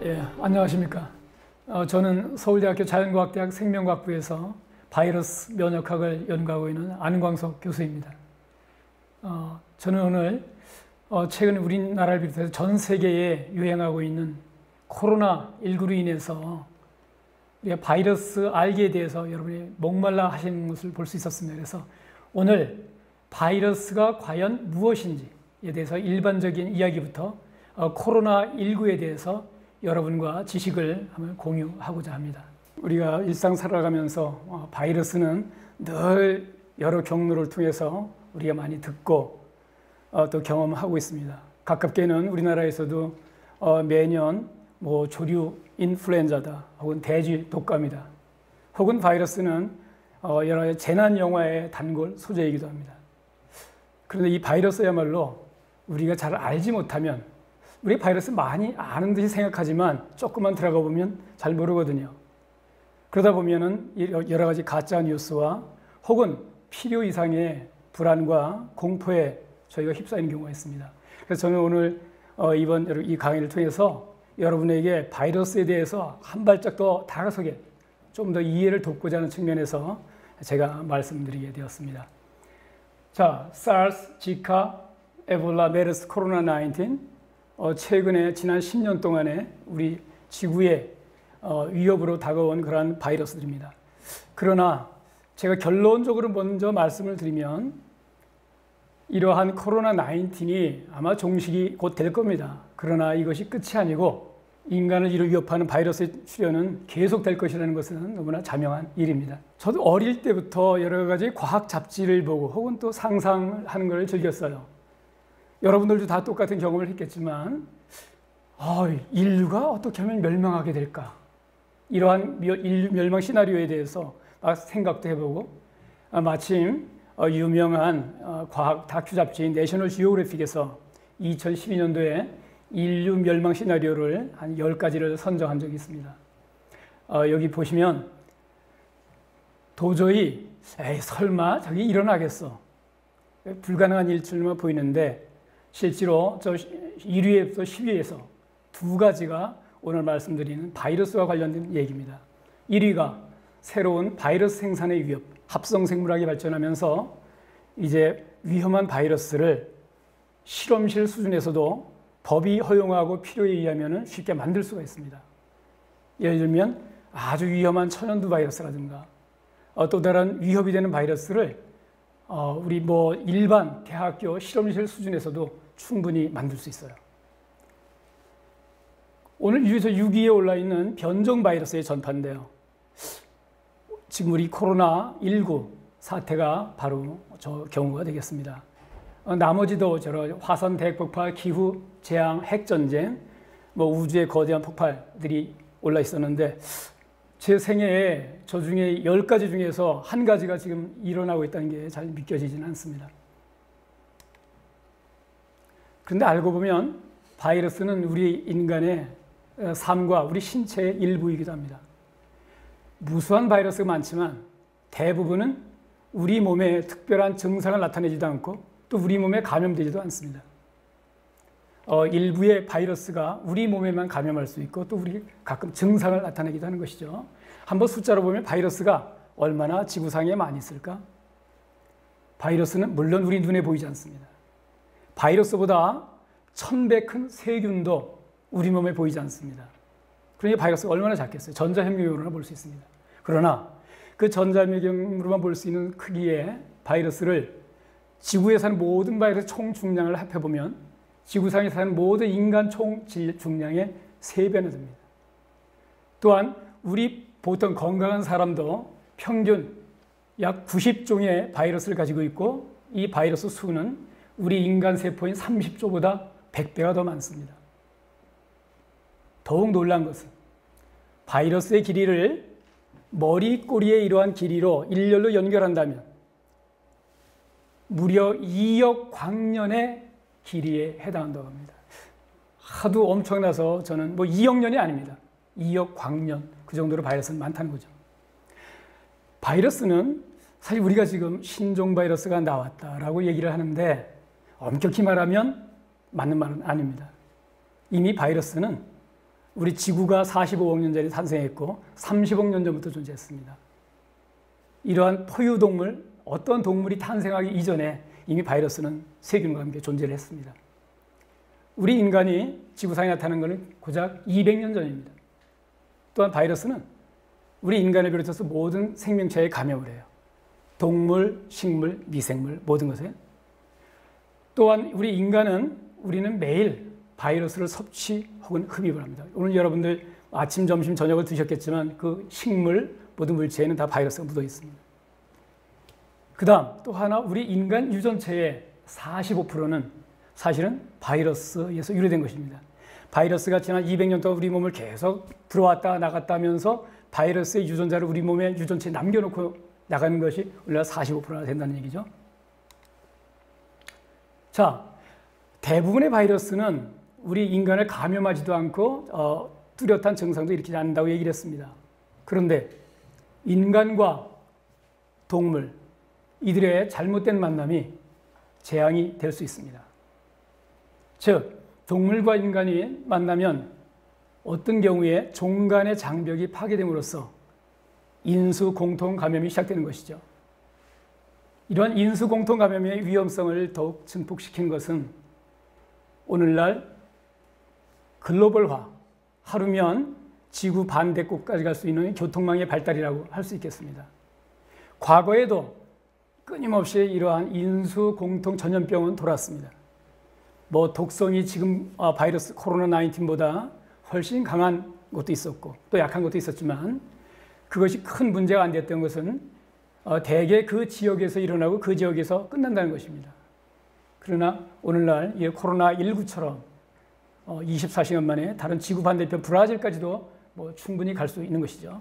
안녕하십니까. 저는 서울대학교 자연과학대학 생명과학부에서 바이러스 면역학을 연구하고 있는 안광석 교수입니다. 저는 오늘 최근 우리나라를 비롯해서 전 세계에 유행하고 있는 코로나19로 인해서 우리가 바이러스 알기에 대해서 여러분이 목말라 하시는 것을 볼 수 있었습니다. 그래서 오늘 바이러스가 과연 무엇인지에 대해서 일반적인 이야기부터 코로나19에 대해서 여러분과 지식을 한번 공유하고자 합니다. 우리가 일상 살아가면서 바이러스는 늘 여러 경로를 통해서 우리가 많이 듣고 또 경험하고 있습니다. 가깝게는 우리나라에서도 매년 조류 인플루엔자다 혹은 돼지 독감이다 혹은 바이러스는 여러 재난 영화의 단골 소재이기도 합니다. 그런데 이 바이러스야말로 우리가 잘 알지 못하면 우리 바이러스 많이 아는 듯이 생각하지만 조금만 들어가 보면 잘 모르거든요. 그러다 보면은 여러 가지 가짜 뉴스와 혹은 필요 이상의 불안과 공포에 저희가 휩싸이는 경우가 있습니다. 그래서 저는 오늘 이번 이 강의를 통해서 여러분에게 바이러스에 대해서 한 발짝 더 다가서게 좀 더 이해를 돕고자 하는 측면에서 제가 말씀드리게 되었습니다. 자, SARS, 지카, 에볼라, 메르스, 코로나19 최근에 지난 10년 동안에 우리 지구에 위협으로 다가온 그러한 바이러스들입니다. 그러나 제가 결론적으로 먼저 말씀을 드리면 이러한 코로나19이 아마 종식이 곧 될 겁니다. 그러나 이것이 끝이 아니고 인간을 위협하는 바이러스의 출현은 계속 될 것이라는 것은 너무나 자명한 일입니다. 저도 어릴 때부터 여러 가지 과학 잡지를 보고 혹은 또 상상하는 걸 즐겼어요. 여러분들도 다 똑같은 경험을 했겠지만 인류가 어떻게 하면 멸망하게 될까? 이러한 인류 멸망 시나리오에 대해서 생각도 해보고 마침 유명한 과학 다큐 잡지인 내셔널 지오그래픽에서 2012년도에 인류 멸망 시나리오를 한 10가지를 선정한 적이 있습니다. 여기 보시면 도저히 설마 저게 일어나겠어? 불가능한 일처럼 보이는데 실제로 저 1위에서 10위에서 두 가지가 오늘 말씀드리는 바이러스와 관련된 얘기입니다. 1위가 새로운 바이러스 생산의 위협, 합성생물학이 발전하면서 이제 위험한 바이러스를 실험실 수준에서도 법이 허용하고 필요에 의하면 쉽게 만들 수가 있습니다. 예를 들면 아주 위험한 천연두 바이러스라든가 또 다른 위협이 되는 바이러스를 우리 일반 대학교 실험실 수준에서도 충분히 만들 수 있어요. 오늘 6위에 올라있는 변종 바이러스의 전파인데요. 지금 우리 코로나19 사태가 바로 저 경우가 되겠습니다. 나머지도 화산 대폭발, 기후 재앙, 핵전쟁, 우주의 거대한 폭발들이 올라 있었는데 제 생애에 저 중에 10가지 중에서 한 가지가 지금 일어나고 있다는 게 잘 믿겨지지는 않습니다. 그런데 알고 보면 바이러스는 우리 인간의 삶과 우리 신체의 일부이기도 합니다. 무수한 바이러스가 많지만 대부분은 우리 몸에 특별한 증상을 나타내지도 않고 또 우리 몸에 감염되지도 않습니다. 일부의 바이러스가 우리 몸에만 감염할 수 있고 또 우리 가끔 증상을 나타내기도 하는 것이죠. 한번 숫자로 보면 바이러스가 얼마나 지구상에 많이 있을까? 바이러스는 물론 우리 눈에 보이지 않습니다. 바이러스보다 1000배 큰 세균도 우리 몸에 보이지 않습니다. 그러니 바이러스가 얼마나 작겠어요? 전자현미경으로나 볼 수 있습니다. 그러나 그 전자현미경으로만 볼 수 있는 크기의 바이러스를 지구에 사는 모든 바이러스 총 중량을 합해보면 지구상에 사는 모든 인간 총 중량의 3배나 됩니다. 또한 우리 보통 건강한 사람도 평균 약 90종의 바이러스를 가지고 있고 이 바이러스 수는 우리 인간 세포인 30조보다 100배가 더 많습니다. 더욱 놀란 것은 바이러스의 길이를 머리, 꼬리의 이러한 길이로 일렬로 연결한다면 무려 2억 광년의 길이에 해당한다고 합니다. 하도 엄청나서 저는 2억 년이 아닙니다. 2억 광년, 그 정도로 바이러스는 많다는 거죠. 바이러스는 사실 우리가 지금 신종 바이러스가 나왔다라고 얘기를 하는데 엄격히 말하면 맞는 말은 아닙니다. 이미 바이러스는 우리 지구가 45억 년 전에 탄생했고 30억 년 전부터 존재했습니다. 이러한 포유동물, 어떤 동물이 탄생하기 이전에 이미 바이러스는 세균과 함께 존재를 했습니다. 우리 인간이 지구상에 나타난 것은 고작 200년 전입니다. 또한 바이러스는 우리 인간을 비롯해서 모든 생명체에 감염을 해요. 동물, 식물, 미생물 모든 것에. 또한 우리는 매일 바이러스를 섭취 혹은 흡입을 합니다. 오늘 여러분들 아침, 점심, 저녁을 드셨겠지만 그 식물 모든 물체에는 다 바이러스가 묻어 있습니다. 그 다음 또 하나 우리 인간 유전체의 45%는 사실은 바이러스에서 유래된 것입니다. 바이러스가 지난 200년 동안 우리 몸을 계속 들어왔다 나갔다 하면서 바이러스의 유전자를 우리 몸의 유전체에 남겨놓고 나가는 것이 우리나라 45%나 된다는 얘기죠. 자, 대부분의 바이러스는 우리 인간을 감염하지도 않고 뚜렷한 증상도 일으키지 않는다고 얘기를 했습니다. 그런데 인간과 동물, 이들의 잘못된 만남이 재앙이 될 수 있습니다. 즉, 동물과 인간이 만나면 어떤 경우에 종 간의 장벽이 파괴됨으로써 인수 공통 감염이 시작되는 것이죠. 이런 인수 공통 감염의 위험성을 더욱 증폭시킨 것은 오늘날 글로벌화, 하루면 지구 반대쪽까지 갈 수 있는 교통망의 발달이라고 할 수 있겠습니다. 과거에도 끊임없이 이러한 인수 공통 전염병은 돌았습니다. 독성이 지금 바이러스 코로나19보다 훨씬 강한 것도 있었고 또 약한 것도 있었지만 그것이 큰 문제가 안 됐던 것은 대개 그 지역에서 일어나고 그 지역에서 끝난다는 것입니다. 그러나 오늘날 이 코로나19처럼 24시간 만에 다른 지구 반대편 브라질까지도 충분히 갈 수 있는 것이죠.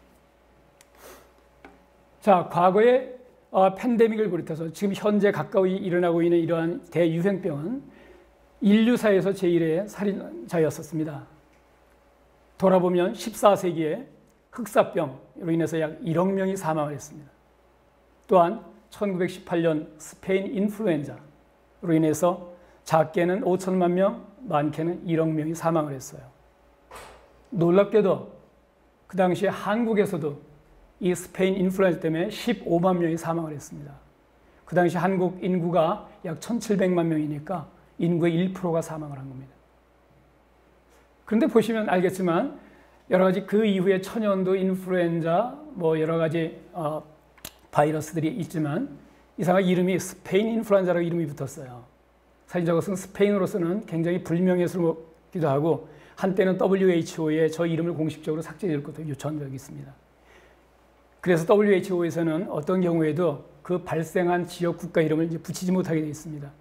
자, 과거에 팬데믹을 비롯해서 지금 현재 가까이 일어나고 있는 이러한 대유행병은 인류사에서 제1의 살인자였었습니다. 돌아보면 14세기에 흑사병으로 인해서 약 1억 명이 사망을 했습니다. 또한 1918년 스페인 인플루엔자로 인해서 작게는 5천만 명, 많게는 1억 명이 사망을 했어요. 놀랍게도 그 당시에 한국에서도 이 스페인 인플루엔자 때문에 15만 명이 사망을 했습니다. 그 당시 한국 인구가 약 1,700만 명이니까 인구의 1%가 사망을 한 겁니다. 그런데 보시면 알겠지만 여러 가지 그 이후에 천연두 인플루엔자 여러 가지 바이러스들이 있지만 이상하게 이름이 스페인 인플루엔자라고 이름이 붙었어요. 사실 저것은 스페인어로서는 굉장히 불명예스럽기도 하고 한때는 WHO에 저 이름을 공식적으로 삭제될 것도 요청한 적이 있습니다. 그래서 WHO에서는 어떤 경우에도 그 발생한 지역 국가 이름을 이제 붙이지 못하게 되어 있습니다.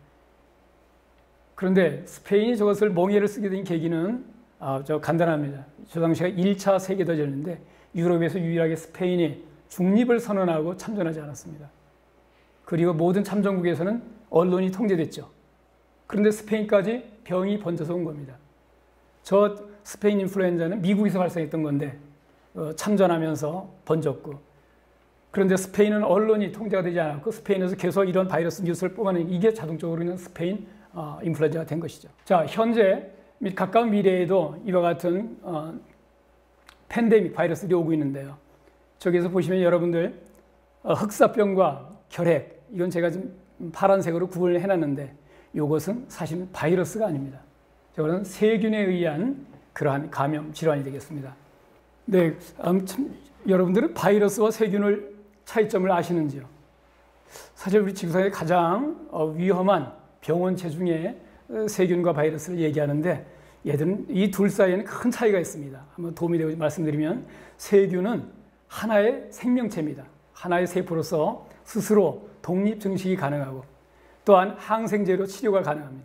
그런데 스페인이 저것을 멍해를 쓰게 된 계기는 간단합니다. 저 당시가 1차 세계대전인데 유럽에서 유일하게 스페인이 중립을 선언하고 참전하지 않았습니다. 그리고 모든 참전국에서는 언론이 통제됐죠. 그런데 스페인까지 병이 번져서 온 겁니다. 저 스페인 인플루엔자는 미국에서 발생했던 건데 참전하면서 번졌고, 그런데 스페인은 언론이 통제가 되지 않았고 스페인에서 계속 이런 바이러스 뉴스를 뽑아내는 이게 자동적으로 있는 스페인 인플루엔자가 된 것이죠. 자, 현재 및 가까운 미래에도 이와 같은 팬데믹 바이러스들이 오고 있는데요. 저기서 보시면 여러분들 흑사병과 결핵, 이건 제가 좀 파란색으로 구분을 해놨는데 이것은 사실은 바이러스가 아닙니다. 저거는 세균에 의한 그러한 감염 질환이 되겠습니다. 네, 아무튼 여러분들은 바이러스와 세균을 차이점을 아시는지요? 사실 우리 지구상의 가장 위험한 병원체 중에 세균과 바이러스를 얘기하는데 얘들은 이 둘 사이에는 큰 차이가 있습니다. 한번 도움이 되고 말씀드리면 세균은 하나의 생명체입니다. 하나의 세포로서 스스로 독립 증식이 가능하고 또한 항생제로 치료가 가능합니다.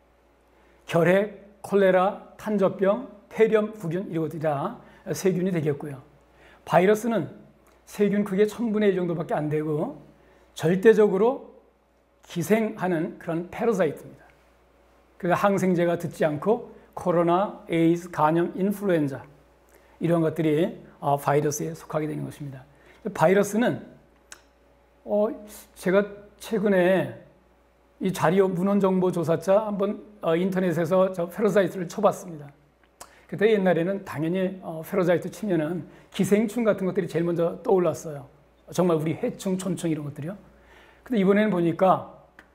결핵, 콜레라, 탄저병, 폐렴, 구균 이런 것들이 다 세균이 되겠고요. 바이러스는 세균 크기의 1000분의 1 정도밖에 안 되고 절대적으로 기생하는 그런 패러사이트입니다. 그러니까 항생제가 듣지 않고 코로나, 에이즈, 간염, 인플루엔자 이런 것들이 바이러스에 속하게 되는 것입니다. 바이러스는 제가 최근에 이 자료 문헌정보조사자 한번 인터넷에서 저 패러사이트를 쳐봤습니다. 그때 옛날에는 당연히 페러자이트 치면은 기생충 같은 것들이 제일 먼저 떠올랐어요. 정말 우리 해충, 촌충 이런 것들이요. 근데 이번에는 보니까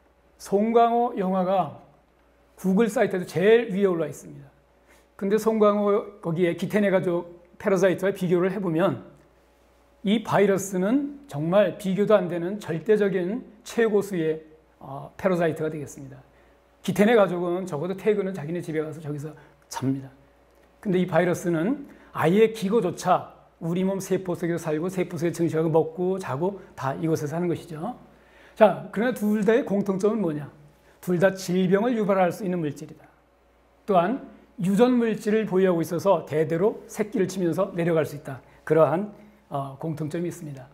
송강호 영화가 구글 사이트에도 제일 위에 올라 있습니다. 근데 송강호 거기에 기태네 가족 페러자이트와 비교를 해보면 이 바이러스는 정말 비교도 안 되는 절대적인 최고수의 페러자이트가 되겠습니다. 기태네 가족은 적어도 퇴근은 자기네 집에 가서 저기서 잡니다. 근데 이 바이러스는 아예 기거조차 우리 몸 세포 속에서 살고 세포 속에 증식하고 먹고 자고 다 이곳에서 사는 것이죠. 자, 그러나 둘 다의 공통점은 뭐냐? 둘 다 질병을 유발할 수 있는 물질이다. 또한 유전 물질을 보유하고 있어서 대대로 새끼를 치면서 내려갈 수 있다. 그러한 공통점이 있습니다.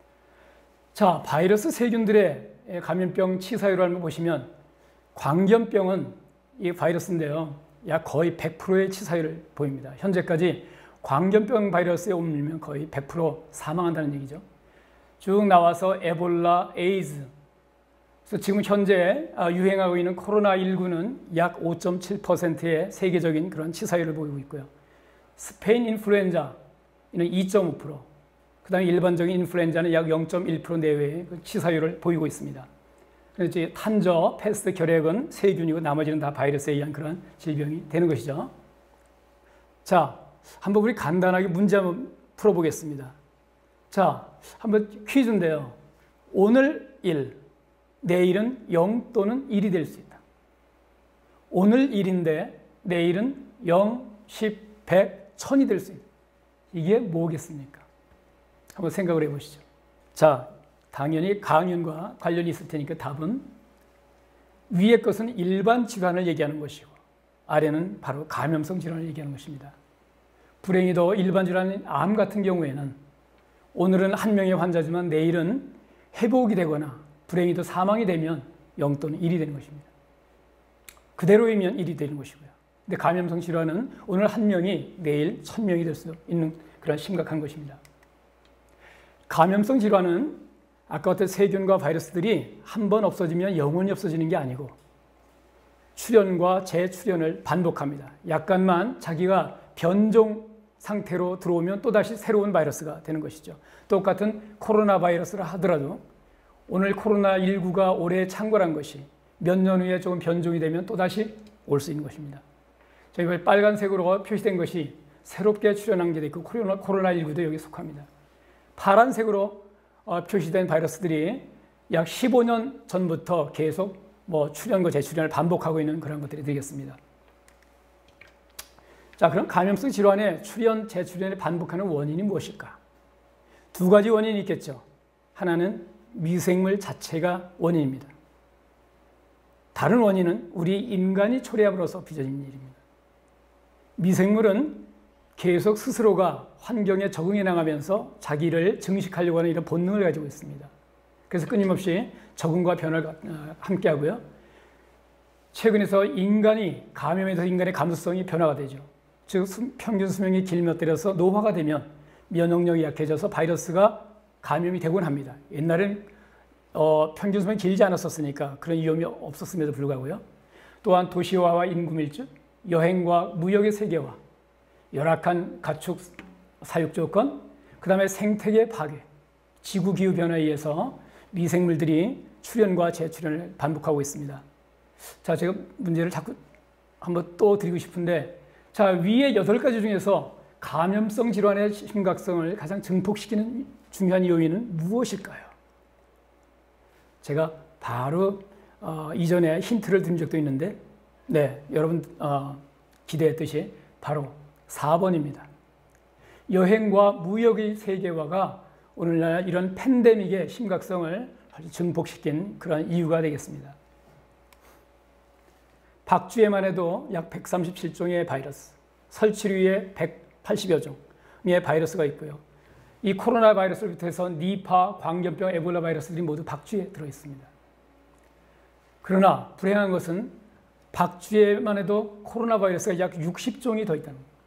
자, 바이러스 세균들의 감염병 치사율을 한번 보시면 광견병은 이 바이러스인데요. 약 거의 100%의 치사율을 보입니다. 현재까지 광견병 바이러스에 옮기면 거의 100% 사망한다는 얘기죠. 쭉 나와서 에볼라, 에이즈. 그래서 지금 현재 유행하고 있는 코로나19는 약 5.7%의 세계적인 그런 치사율을 보이고 있고요. 스페인 인플루엔자는 2.5%, 그 다음에 일반적인 인플루엔자는 약 0.1% 내외의 치사율을 보이고 있습니다. 그래서 탄저, 패스트, 결핵은 세균이고 나머지는 다 바이러스에 의한 그런 질병이 되는 것이죠. 자, 한번 우리 간단하게 문제 한번 풀어보겠습니다. 자, 한번 퀴즈인데요. 오늘 1, 내일은 0 또는 1이 될 수 있다. 오늘 1인데 내일은 0, 10, 100, 1000이 될 수 있다. 이게 뭐겠습니까? 한번 생각을 해보시죠. 자, 당연히 강연과 관련이 있을 테니까 답은 위의 것은 일반 질환을 얘기하는 것이고 아래는 바로 감염성 질환을 얘기하는 것입니다. 불행히도 일반 질환인 암 같은 경우에는 오늘은 한 명의 환자지만 내일은 회복이 되거나 불행히도 사망이 되면 0 또는 1이 되는 것입니다. 그대로이면 1이 되는 것이고요. 근데 감염성 질환은 오늘 한 명이 내일 1000명이 될 수 있는 그런 심각한 것입니다. 감염성 질환은 아까 어떤 세균과 바이러스들이 한 번 없어지면 영원히 없어지는 게 아니고 출현과 재출현을 반복합니다. 약간만 자기가 변종 상태로 들어오면 또다시 새로운 바이러스가 되는 것이죠. 똑같은 코로나 바이러스라 하더라도 오늘 코로나19가 올해 창궐한 것이 몇 년 후에 조금 변종이 되면 또다시 올 수 있는 것입니다. 저희가 빨간색으로 표시된 것이 새롭게 출현한 게 있고 코로나19도 여기에 속합니다. 파란색으로 표시된 바이러스들이 약 15년 전부터 계속 출현과 재출현을 반복하고 있는 그런 것들이 되겠습니다. 자, 그럼 감염성 질환의 출현, 재출현을 반복하는 원인이 무엇일까? 두 가지 원인이 있겠죠. 하나는 미생물 자체가 원인입니다. 다른 원인은 우리 인간이 초래함으로써 빚어진 일입니다. 미생물은 계속 스스로가 환경에 적응해 나가면서 자기를 증식하려고 하는 이런 본능을 가지고 있습니다. 그래서 끊임없이 적응과 변화가 함께 하고요. 최근에서 인간이 감염에 대해서 인간의 감수성이 변화가 되죠. 즉 평균 수명이 길며 때려서 노화가 되면 면역력이 약해져서 바이러스가 감염이 되곤 합니다. 옛날엔 평균 수명이 길지 않았었으니까 그런 위험이 없었음에도 불구하고요. 또한 도시화와 인구 밀집, 여행과 무역의 세계화, 열악한 가축 사육 조건, 그 다음에 생태계 파괴, 지구기후 변화에 의해서 미생물들이 출현과 재출현을 반복하고 있습니다. 자, 제가 문제를 자꾸 한번 또 드리고 싶은데, 자, 위에 8가지 중에서 감염성 질환의 심각성을 가장 증폭시키는 중요한 요인은 무엇일까요? 제가 바로 이전에 힌트를 드린 적도 있는데, 네, 여러분 기대했듯이 바로 4번입니다. 여행과 무역의 세계화가 오늘날 이런 팬데믹의 심각성을 증폭시킨 그런 이유가 되겠습니다. 박쥐에만 해도 약 137종의 바이러스, 설치류에 180여 종의 바이러스가 있고요. 이 코로나 바이러스를 비롯해서 니파, 광견병, 에볼라 바이러스들이 모두 박쥐에 들어있습니다. 그러나 불행한 것은 박쥐에만 해도 코로나 바이러스가 약 60종이 더 있다는 겁니다.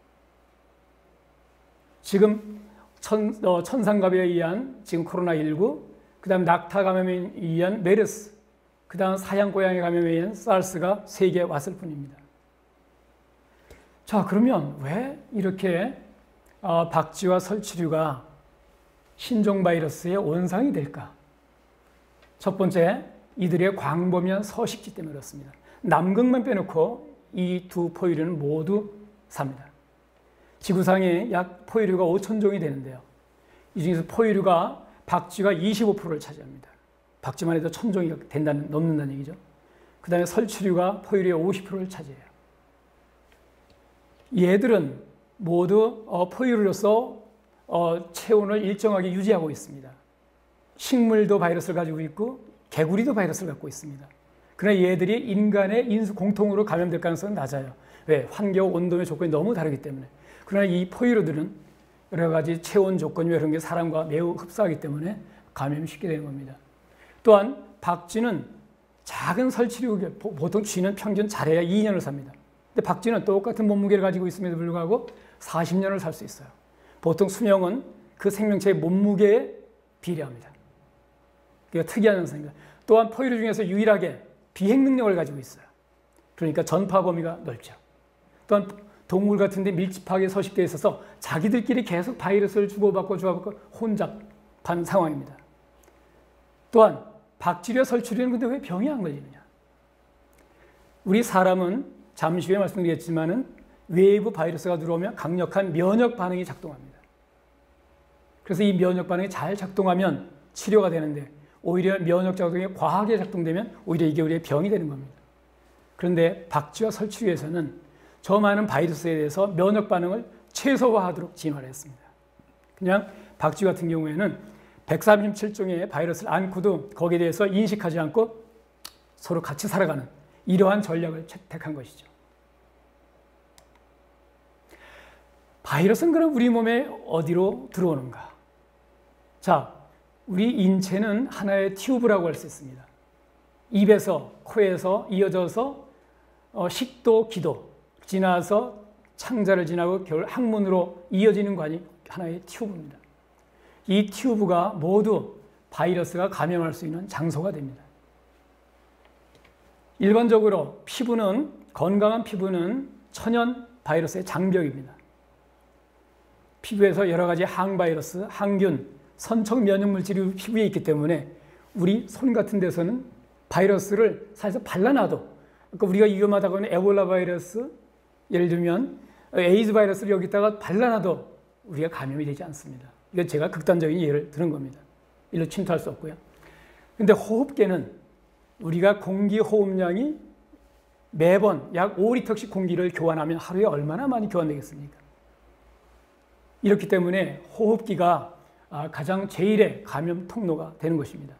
지금 천상갑에 의한 지금 코로나19, 그 다음 낙타 감염에 의한 메르스, 그 다음 사냥고양이 감염에 의한 사르스가 세계에 왔을 뿐입니다. 자, 그러면 왜 이렇게 박쥐와 설치류가 신종 바이러스의 원상이 될까? 첫 번째, 이들의 광범위한 서식지 때문에 그렇습니다. 남극만 빼놓고 이 두 포유류는 모두 삽니다. 지구상에 약 포유류가 5,000종이 되는데요. 이 중에서 포유류가 박쥐가 25%를 차지합니다. 박쥐만 해도 1,000종이 넘는다는 얘기죠. 그 다음에 설치류가 포유류의 50%를 차지해요. 얘들은 모두 포유류로서 체온을 일정하게 유지하고 있습니다. 식물도 바이러스를 가지고 있고 개구리도 바이러스를 갖고 있습니다. 그러나 얘들이 인간의 인수 공통으로 감염될 가능성은 낮아요. 왜? 환경, 온도의 조건이 너무 다르기 때문에. 그러나 이 포유류들은 여러 가지 체온 조건이 이런 게 사람과 매우 흡사하기 때문에 감염이 쉽게 되는 겁니다. 또한 박쥐는 작은 설치류, 보통 쥐는 평균 잘해야 2년을 삽니다. 근데 박쥐는 똑같은 몸무게를 가지고 있음에도 불구하고 40년을 살 수 있어요. 보통 수명은 그 생명체의 몸무게에 비례합니다. 그러니까 특이한 현상입니다. 또한 포유류 중에서 유일하게 비행 능력을 가지고 있어요. 그러니까 전파 범위가 넓죠. 또한 동물 같은 데 밀집하게 서식되어 있어서 자기들끼리 계속 바이러스를 주고받고 혼잡한 상황입니다. 또한 박쥐와 설치류는 근데 왜 병이 안 걸리느냐? 우리 사람은 잠시 후에 말씀드리겠지만은 외부 바이러스가 들어오면 강력한 면역 반응이 작동합니다. 그래서 이 면역 반응이 잘 작동하면 치료가 되는데 오히려 면역 작동이 과하게 작동되면 오히려 이게 우리의 병이 되는 겁니다. 그런데 박쥐와 설치류에서는 저 많은 바이러스에 대해서 면역 반응을 최소화하도록 진화를 했습니다. 그냥 박쥐 같은 경우에는 137종의 바이러스를 안고도 거기에 대해서 인식하지 않고 서로 같이 살아가는 이러한 전략을 채택한 것이죠. 바이러스는 그럼 우리 몸에 어디로 들어오는가? 자, 우리 인체는 하나의 튜브라고 할 수 있습니다. 입에서, 코에서 이어져서 식도, 기도, 지나서 창자를 지나고 결국 항문으로 이어지는 관이 하나의 튜브입니다. 이 튜브가 모두 바이러스가 감염할 수 있는 장소가 됩니다. 일반적으로 피부는, 건강한 피부는 천연 바이러스의 장벽입니다. 피부에서 여러 가지 항바이러스, 항균, 선청 면역물질이 피부에 있기 때문에 우리 손 같은 데서는 바이러스를 사실상 발라놔도, 그러니까 우리가 위험하다고 하는 에볼라 바이러스, 예를 들면 에이즈 바이러스를 여기다가 발라놔도 우리가 감염이 되지 않습니다. 이건 제가 극단적인 예를 드는 겁니다. 일로 침투할 수 없고요. 그런데 호흡기는 우리가 공기 호흡량이 매번 약 5리터씩 공기를 교환하면 하루에 얼마나 많이 교환되겠습니까? 이렇기 때문에 호흡기가 가장 제일의 감염 통로가 되는 것입니다.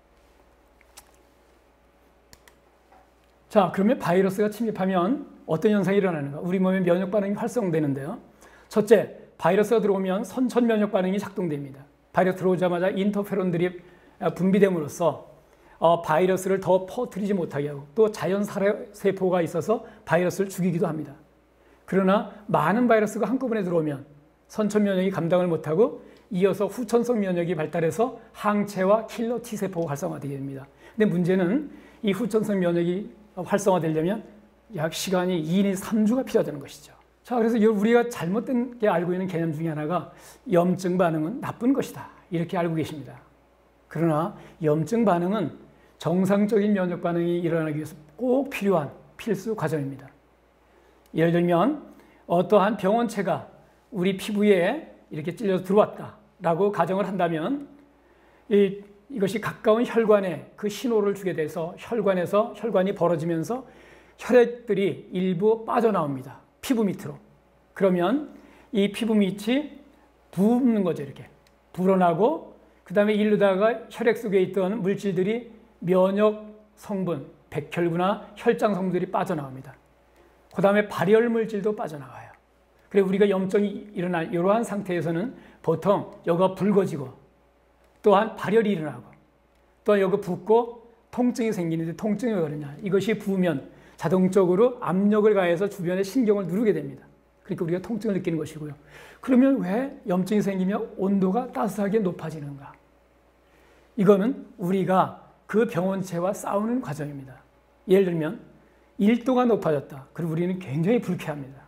자, 그러면 바이러스가 침입하면 어떤 현상이 일어나는가? 우리 몸의 면역 반응이 활성되는데요. 첫째, 바이러스가 들어오면 선천 면역 반응이 작동됩니다. 바이러스 들어오자마자 인터페론들이 분비됨으로써 바이러스를 더 퍼뜨리지 못하게 하고 또 자연 살해세포가 있어서 바이러스를 죽이기도 합니다. 그러나 많은 바이러스가 한꺼번에 들어오면 선천 면역이 감당을 못하고 이어서 후천성 면역이 발달해서 항체와 킬러 T세포가 활성화되게 됩니다. 근데 문제는 이 후천성 면역이 활성화되려면 약 시간이 2인 3주가 필요하다는 것이죠. 자, 그래서 우리가 잘못된 게 알고 있는 개념 중에 하나가 염증 반응은 나쁜 것이다, 이렇게 알고 계십니다. 그러나 염증 반응은 정상적인 면역 반응이 일어나기 위해서 꼭 필요한 필수 과정입니다. 예를 들면 어떠한 병원체가 우리 피부에 이렇게 찔려서 들어왔다라고 가정을 한다면 이것이 가까운 혈관에 그 신호를 주게 돼서 혈관에서 혈관이 벌어지면서 혈액들이 일부 빠져나옵니다. 피부 밑으로. 그러면 이 피부 밑이 붓는 거죠. 이렇게 불어나고 그 다음에 이르다가 혈액 속에 있던 물질들이 면역 성분, 백혈구나 혈장 성분들이 빠져나옵니다. 그 다음에 발열 물질도 빠져나와요. 그래서 우리가 염증이 일어날 이러한 상태에서는 보통 여기가 붉어지고 또한 발열이 일어나고 또 여기 붓고 통증이 생기는데 통증이 왜 그러냐? 이것이 부으면 자동적으로 압력을 가해서 주변의 신경을 누르게 됩니다. 그러니까 우리가 통증을 느끼는 것이고요. 그러면 왜 염증이 생기며 온도가 따스하게 높아지는가? 이거는 우리가 그 병원체와 싸우는 과정입니다. 예를 들면 1도가 높아졌다. 그리고 우리는 굉장히 불쾌합니다.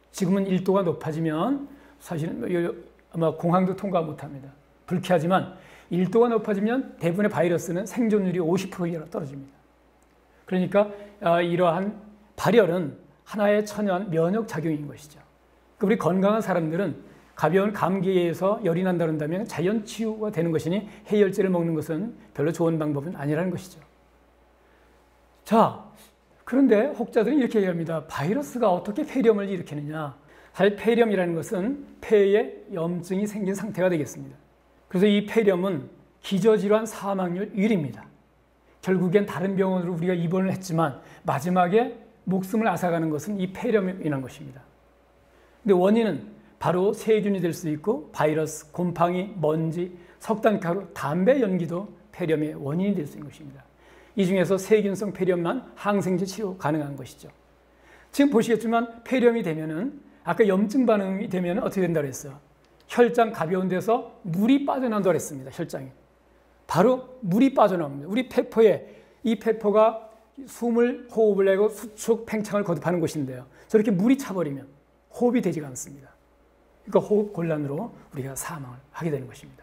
지금은 1도가 높아지면 사실은 아마 공항도 통과 못합니다. 불쾌하지만 1도가 높아지면 대부분의 바이러스는 생존율이 50% 이하로 떨어집니다. 그러니까 이러한 발열은 하나의 천연 면역 작용인 것이죠. 우리 건강한 사람들은 가벼운 감기에 의해서 열이 난다 그런다면 자연 치유가 되는 것이니 해열제를 먹는 것은 별로 좋은 방법은 아니라는 것이죠. 자, 그런데 혹자들은 이렇게 얘기합니다. 바이러스가 어떻게 폐렴을 일으키느냐? 사실 폐렴이라는 것은 폐에 염증이 생긴 상태가 되겠습니다. 그래서 이 폐렴은 기저질환 사망률 1위입니다. 결국엔 다른 병원으로 우리가 입원을 했지만 마지막에 목숨을 앗아가는 것은 이 폐렴이라는 것입니다. 근데 원인은 바로 세균이 될 수 있고 바이러스, 곰팡이, 먼지, 석탄가루, 담배 연기도 폐렴의 원인이 될 수 있는 것입니다. 이 중에서 세균성 폐렴만 항생제 치료 가능한 것이죠. 지금 보시겠지만 폐렴이 되면은 아까 염증 반응이 되면 어떻게 된다고 했어요? 혈장 가벼운 데서 물이 빠져나온다고 했습니다. 혈장에. 바로 물이 빠져나옵니다. 우리 폐포에 이 폐포가 숨을 호흡을 내고 수축, 팽창을 거듭하는 곳인데요. 저렇게 물이 차버리면 호흡이 되지가 않습니다. 그러니까 호흡 곤란으로 우리가 사망을 하게 되는 것입니다.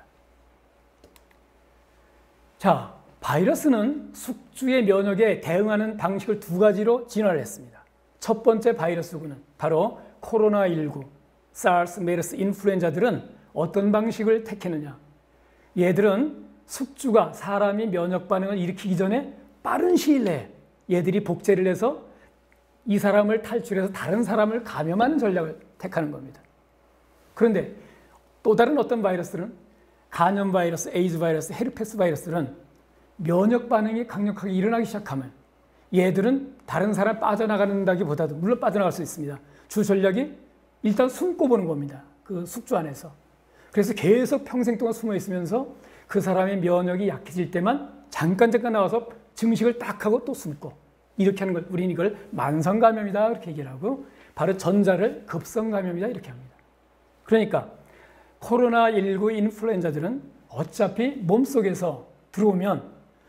자, 바이러스는 숙주의 면역에 대응하는 방식을 두 가지로 진화를 했습니다. 첫 번째 바이러스군은 바로 코로나19, 사르스, 메르스, 인플루엔자들은 어떤 방식을 택했느냐? 얘들은 숙주가 사람이 면역 반응을 일으키기 전에 빠른 시일 내에 얘들이 복제를 해서 이 사람을 탈출해서 다른 사람을 감염하는 전략을 택하는 겁니다. 그런데 또 다른 어떤 바이러스는 간염 바이러스, 에이즈 바이러스, 헤르페스 바이러스는 면역 반응이 강력하게 일어나기 시작하면 얘들은 다른 사람 빠져나간다기보다도 물론 빠져나갈 수 있습니다. 주 전략이 일단 숨고 보는 겁니다. 그 숙주 안에서. 그래서 계속 평생 동안 숨어 있으면서 그 사람의 면역이 약해질 때만 잠깐 나와서 증식을 딱 하고 또 숨고 이렇게 하는 걸 우리는 이걸 만성 감염이다 이렇게 얘기를 하고 바로 전자를 급성 감염이다 이렇게 합니다. 그러니까 코로나19 인플루엔자들은 어차피 몸속에서 들어오면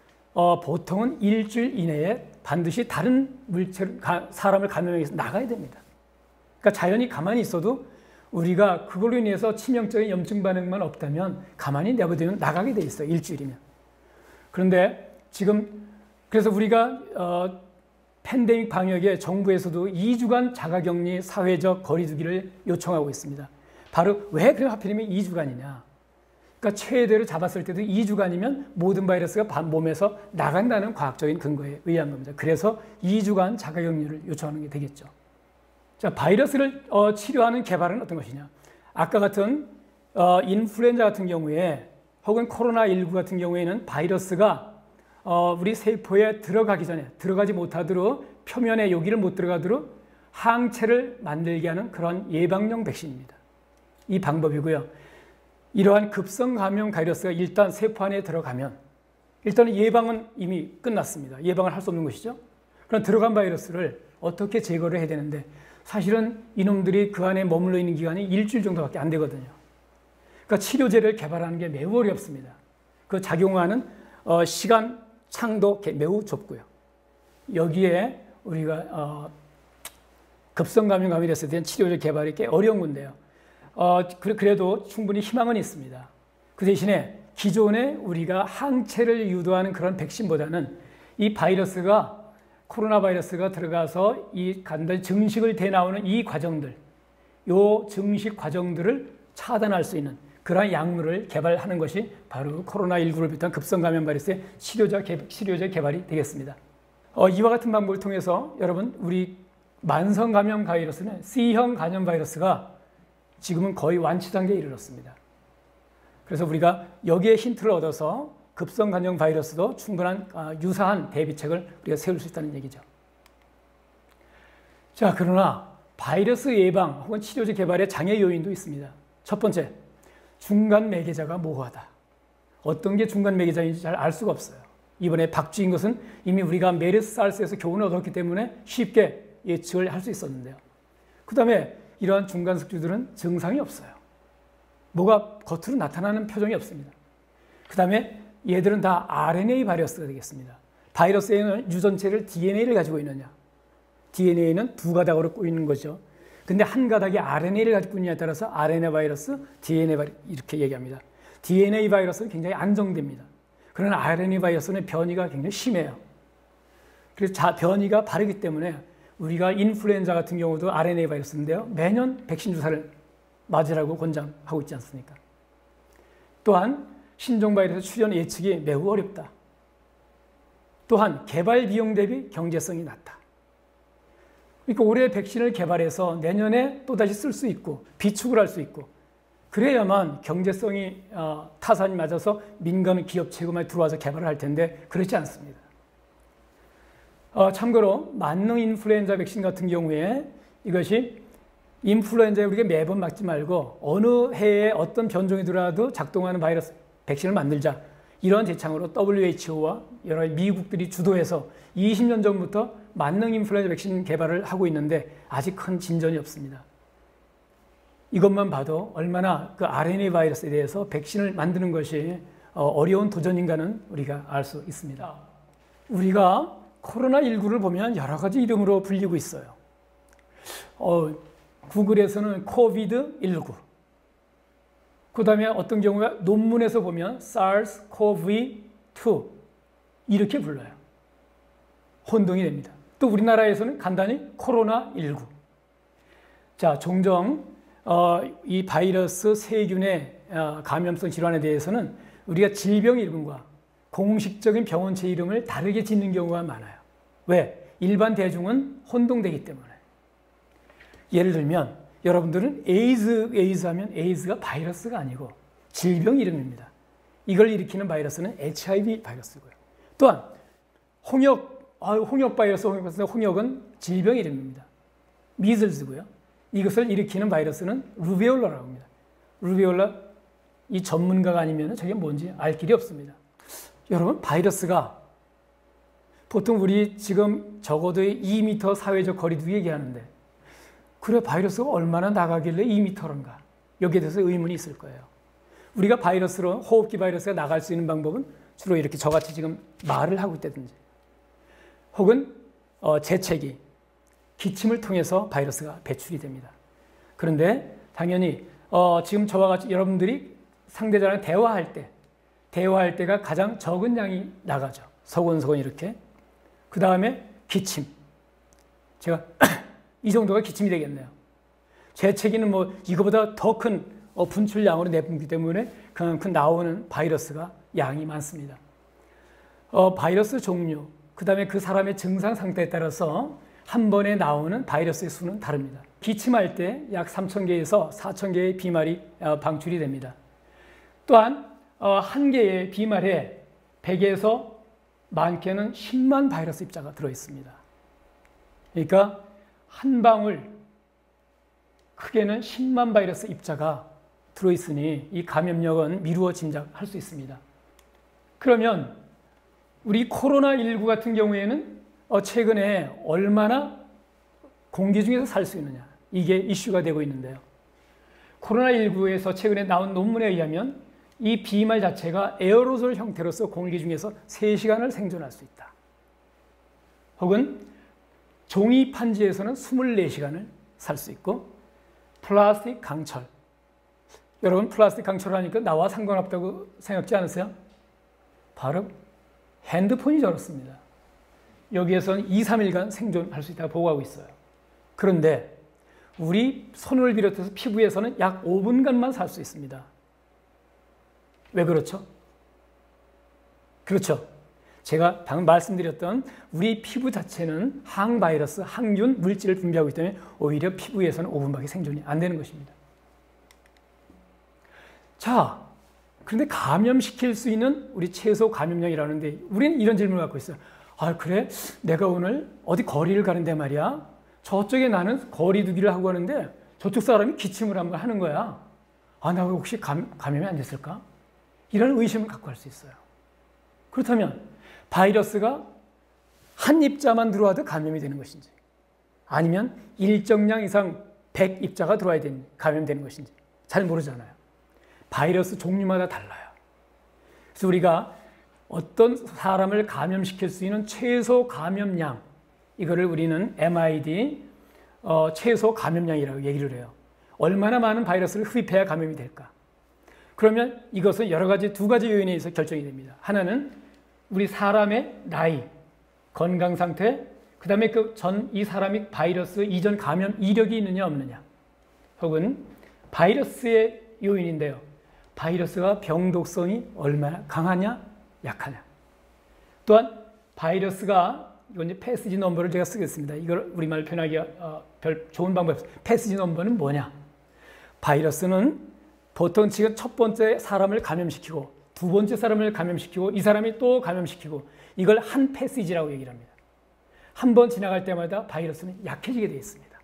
보통은 일주일 이내에 반드시 다른 사람을 감염해서 나가야 됩니다. 그러니까 자연히 가만히 있어도 우리가 그걸로 인해서 치명적인 염증 반응만 없다면 가만히 내버려두면 나가게 돼 있어요. 일주일이면. 그런데 지금 그래서 우리가 팬데믹 방역에 정부에서도 2주간 자가격리 사회적 거리두기를 요청하고 있습니다. 바로 왜 그럼 하필이면 2주간이냐. 그러니까 최대로 잡았을 때도 2주간이면 모든 바이러스가 몸에서 나간다는 과학적인 근거에 의한 겁니다. 그래서 2주간 자가격리를 요청하는 게 되겠죠. 자, 바이러스를 치료하는 개발은 어떤 것이냐. 아까 같은 인플루엔자 같은 경우에 혹은 코로나19 같은 경우에는 바이러스가 우리 세포에 들어가기 전에 들어가지 못하도록 표면에 여기를 못 들어가도록 항체를 만들게 하는 그런 예방용 백신입니다. 이 방법이고요. 이러한 급성 감염 바이러스가 일단 세포 안에 들어가면 일단은 예방은 이미 끝났습니다. 예방을 할 수 없는 것이죠. 그럼 들어간 바이러스를 어떻게 제거를 해야 되는데 사실은 이놈들이 그 안에 머물러 있는 기간이 일주일 정도밖에 안 되거든요. 그러니까 치료제를 개발하는 게 매우 어렵습니다. 그 작용하는 시간 창도 매우 좁고요. 여기에 우리가 급성 감염 바이러스에 대한 치료제 개발이 꽤 어려운 건데요. 그래도 충분히 희망은 있습니다. 그 대신에 기존에 우리가 항체를 유도하는 그런 백신보다는 이 바이러스가 코로나 바이러스가 들어가서 이 간단히 증식을 대나오는 이 과정들, 요 증식 과정들을 차단할 수 있는 그러한 약물을 개발하는 것이 바로 코로나19를 비롯한 급성 감염 바이러스의 치료제 개발이 되겠습니다. 이와 같은 방법을 통해서 여러분 우리 만성 감염 바이러스는 C형 간염 바이러스가 지금은 거의 완치 단계에 이르렀습니다. 그래서 우리가 여기에 힌트를 얻어서 급성 간염 바이러스도 충분한 유사한 대비책을 우리가 세울 수 있다는 얘기죠. 자, 그러나 바이러스 예방 혹은 치료제 개발에 장애 요인도 있습니다. 첫 번째, 중간 매개자가 모호하다. 어떤 게 중간 매개자인지 잘 알 수가 없어요. 이번에 박쥐인 것은 이미 우리가 메르스 사르스에서 교훈을 얻었기 때문에 쉽게 예측을 할 수 있었는데요. 그 다음에 이러한 중간 숙주들은 증상이 없어요. 뭐가 겉으로 나타나는 표정이 없습니다. 그 다음에 얘들은 다 RNA 바이러스가 되겠습니다. 바이러스에는 유전체를 DNA를 가지고 있느냐. DNA는 두 가닥으로 꼬이는 거죠. 근데 한 가닥이 RNA를 가지고 있느냐에 따라서 RNA 바이러스, DNA 바이러스 이렇게 얘기합니다. DNA 바이러스는 굉장히 안정됩니다. 그러나 RNA 바이러스는 변이가 굉장히 심해요. 그래서 변이가 바르기 때문에 우리가 인플루엔자 같은 경우도 RNA 바이러스인데요. 매년 백신 주사를 맞으라고 권장하고 있지 않습니까? 또한 신종 바이러스 출현 예측이 매우 어렵다. 또한 개발 비용 대비 경제성이 낮다. 그러니까 올해 백신을 개발해서 내년에 또다시 쓸 수 있고 비축을 할 수 있고 그래야만 경제성이 타산이 맞아서 민간 기업 체급만 들어와서 개발을 할 텐데 그렇지 않습니다. 참고로 만능 인플루엔자 백신 같은 경우에 이것이 인플루엔자에 우리가 매번 맞지 말고 어느 해에 어떤 변종이 들어와도 작동하는 바이러스 백신을 만들자. 이런 제창으로 WHO와 여러 미국들이 주도해서 20년 전부터 만능 인플루엔자 백신 개발을 하고 있는데 아직 큰 진전이 없습니다. 이것만 봐도 얼마나 그 RNA 바이러스에 대해서 백신을 만드는 것이 어려운 도전인가는 우리가 알 수 있습니다. 우리가 코로나19를 보면 여러 가지 이름으로 불리고 있어요. 구글에서는 코비드19, 그 다음에 어떤 경우에 논문에서 보면 SARS-CoV-2 이렇게 불러요. 혼동이 됩니다. 또 우리나라에서는 간단히 코로나19. 자, 종종 이 바이러스 세균의 감염성 질환에 대해서는 우리가 질병 이름과 공식적인 병원체 이름을 다르게 짓는 경우가 많아요. 왜? 일반 대중은 혼동되기 때문에. 예를 들면 여러분들은 에이즈 하면 에이즈가 바이러스가 아니고 질병 이름입니다. 이걸 일으키는 바이러스는 HIV 바이러스고요. 또한 홍역 바이러스, 홍역은 질병 이름입니다. 미즐스고요. 이것을 일으키는 바이러스는 루베올라라고 합니다. 루베올라, 이 전문가가 아니면 저게 뭔지 알 길이 없습니다. 여러분, 바이러스가 보통 우리 지금 적어도 2m 사회적 거리두기 얘기하는데 그래 바이러스가 얼마나 나가길래 2m인가? 여기에 대해서 의문이 있을 거예요. 우리가 바이러스로 호흡기 바이러스가 나갈 수 있는 방법은 주로 이렇게 저같이 지금 말을 하고 있다든지 혹은 재채기, 기침을 통해서 바이러스가 배출이 됩니다. 그런데 당연히 지금 저와 같이 여러분들이 상대자랑 대화할 때가 가장 적은 양이 나가죠. 서곤서곤 이렇게. 그 다음에 기침. 제가 이 정도가 기침이 되겠네요. 재채기는 뭐 이거보다 더 큰 분출량으로 내뿜기 때문에 그만큼 나오는 바이러스가 양이 많습니다. 바이러스 종류, 그 다음에 그 사람의 증상 상태에 따라서 한 번에 나오는 바이러스의 수는 다릅니다. 기침할 때 약 3,000개에서 4,000개의 비말이 방출이 됩니다. 또한 한 개의 비말에 100에서 많게는 10만 바이러스 입자가 들어있습니다. 그러니까 한 방울 크게는 10만 바이러스 입자가 들어있으니 이 감염력은 미루어 짐작할 수 있습니다. 그러면 우리 코로나19 같은 경우에는 최근에 얼마나 공기 중에서 살 수 있느냐 이게 이슈가 되고 있는데요. 코로나19에서 최근에 나온 논문에 의하면 이 비말 자체가 에어로졸 형태로서 공기 중에서 3시간을 생존할 수 있다. 혹은 종이 판지에서는 24시간을 살 수 있고 플라스틱 강철. 여러분 플라스틱 강철 하니까 나와 상관없다고 생각지 않으세요? 바로 핸드폰이 저렇습니다. 여기에서는 2, 3일간 생존할 수 있다고 보고하고 있어요. 그런데 우리 손을 비롯해서 피부에서는 약 5분간만 살 수 있습니다. 왜 그렇죠? 그렇죠. 제가 방금 말씀드렸던 우리 피부 자체는 항바이러스, 항균 물질을 분비하고 있기 때문에 오히려 피부에서는 5분밖에 생존이 안 되는 것입니다. 자, 그런데 감염시킬 수 있는 우리 최소 감염량이라는데 우리는 이런 질문을 갖고 있어요. 아, 그래? 내가 오늘 어디 거리를 가는데 말이야. 저쪽에 나는 거리두기를 하고 가는데 저쪽 사람이 기침을 한번 하는 거야. 아, 나 혹시 감염이 안 됐을까? 이런 의심을 갖고 할 수 있어요. 그렇다면 바이러스가 한 입자만 들어와도 감염이 되는 것인지 아니면 일정량 이상 100입자가 들어와야 감염되는 것인지 잘 모르잖아요. 바이러스 종류마다 달라요. 그래서 우리가 어떤 사람을 감염시킬 수 있는 최소 감염량 이거를 우리는 MID 최소 감염량이라고 얘기를 해요. 얼마나 많은 바이러스를 흡입해야 감염이 될까? 그러면 이것은 여러 가지 두 가지 요인에 의해서 결정이 됩니다. 하나는 우리 사람의 나이, 건강 상태, 그 다음에 이 사람이 바이러스 이전 감염 이력이 있느냐 없느냐, 혹은 바이러스의 요인인데요. 바이러스가 병독성이 얼마나 강하냐 약하냐. 또한 바이러스가, 이건 이제 패시지 넘버를 제가 쓰겠습니다. 이걸 우리말 표현하기가 별 좋은 방법이 없어요. 패시지 넘버는 뭐냐? 바이러스는 보통 지금 첫 번째 사람을 감염시키고 두 번째 사람을 감염시키고 이 사람이 또 감염시키고, 이걸 한 패시지라고 얘기를 합니다. 한 번 지나갈 때마다 바이러스는 약해지게 되어 있습니다.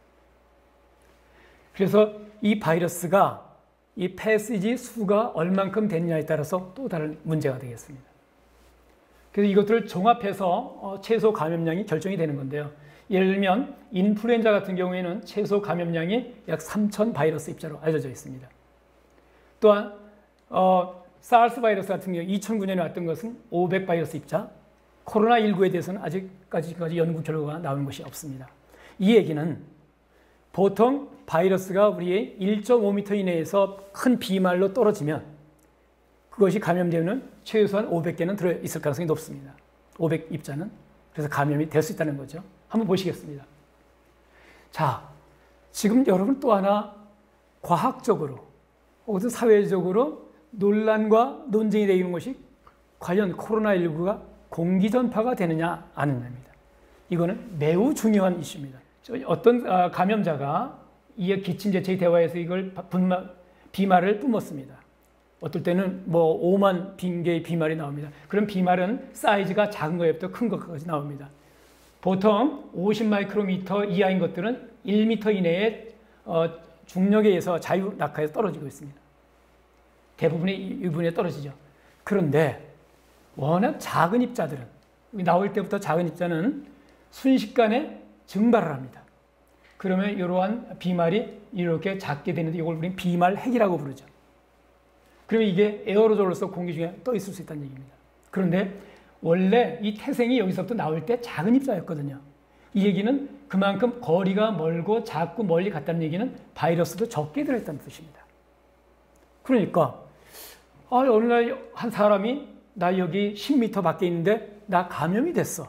그래서 이 바이러스가 이 패시지 수가 얼만큼 됐냐에 따라서 또 다른 문제가 되겠습니다. 그래서 이것들을 종합해서 최소 감염량이 결정이 되는 건데요. 예를 들면 인플루엔자 같은 경우에는 최소 감염량이 약 3,000 바이러스 입자로 알려져 있습니다. 또한 사르스 바이러스 같은 경우 2009년에 왔던 것은 500 바이러스 입자, 코로나19에 대해서는 아직까지 연구 결과가 나온 것이 없습니다. 이 얘기는 보통 바이러스가 우리의 1.5m 이내에서 큰 비말로 떨어지면 그것이 감염되는 최소한 500개는 들어있을 가능성이 높습니다. 500 입자는. 그래서 감염이 될 수 있다는 거죠. 한번 보시겠습니다. 자, 지금 여러분 또 하나 과학적으로 혹은 사회적으로 논란과 논쟁이 되는 것이 과연 코로나19가 공기 전파가 되느냐 아니냐입니다. 이거는 매우 중요한 이슈입니다. 어떤 감염자가 이 기침제체의 대화에서 이걸 비말을 뿜었습니다. 어떨 때는 뭐 5만 개의 비말이 나옵니다. 그럼 비말은 사이즈가 작은 거에부터 큰 것까지 나옵니다. 보통 50 마이크로미터 이하인 것들은 1m 이내에 중력에 의해서 자유 낙하에서 떨어지고 있습니다. 대부분의 유분에 떨어지죠. 그런데 워낙 작은 입자들은, 나올 때부터 작은 입자는 순식간에 증발을 합니다. 그러면 이러한 비말이 이렇게 작게 되는데 이걸 우리는 비말핵이라고 부르죠. 그러면 이게 에어로졸로서 공기 중에 떠 있을 수 있다는 얘기입니다. 그런데 원래 이 태생이 여기서부터 나올 때 작은 입자였거든요. 이 얘기는 그만큼 거리가 멀고 작고 멀리 갔다는 얘기는 바이러스도 적게 들어있다는 뜻입니다. 그러니까 어느 날 한 사람이 나 여기 10m 밖에 있는데 나 감염이 됐어.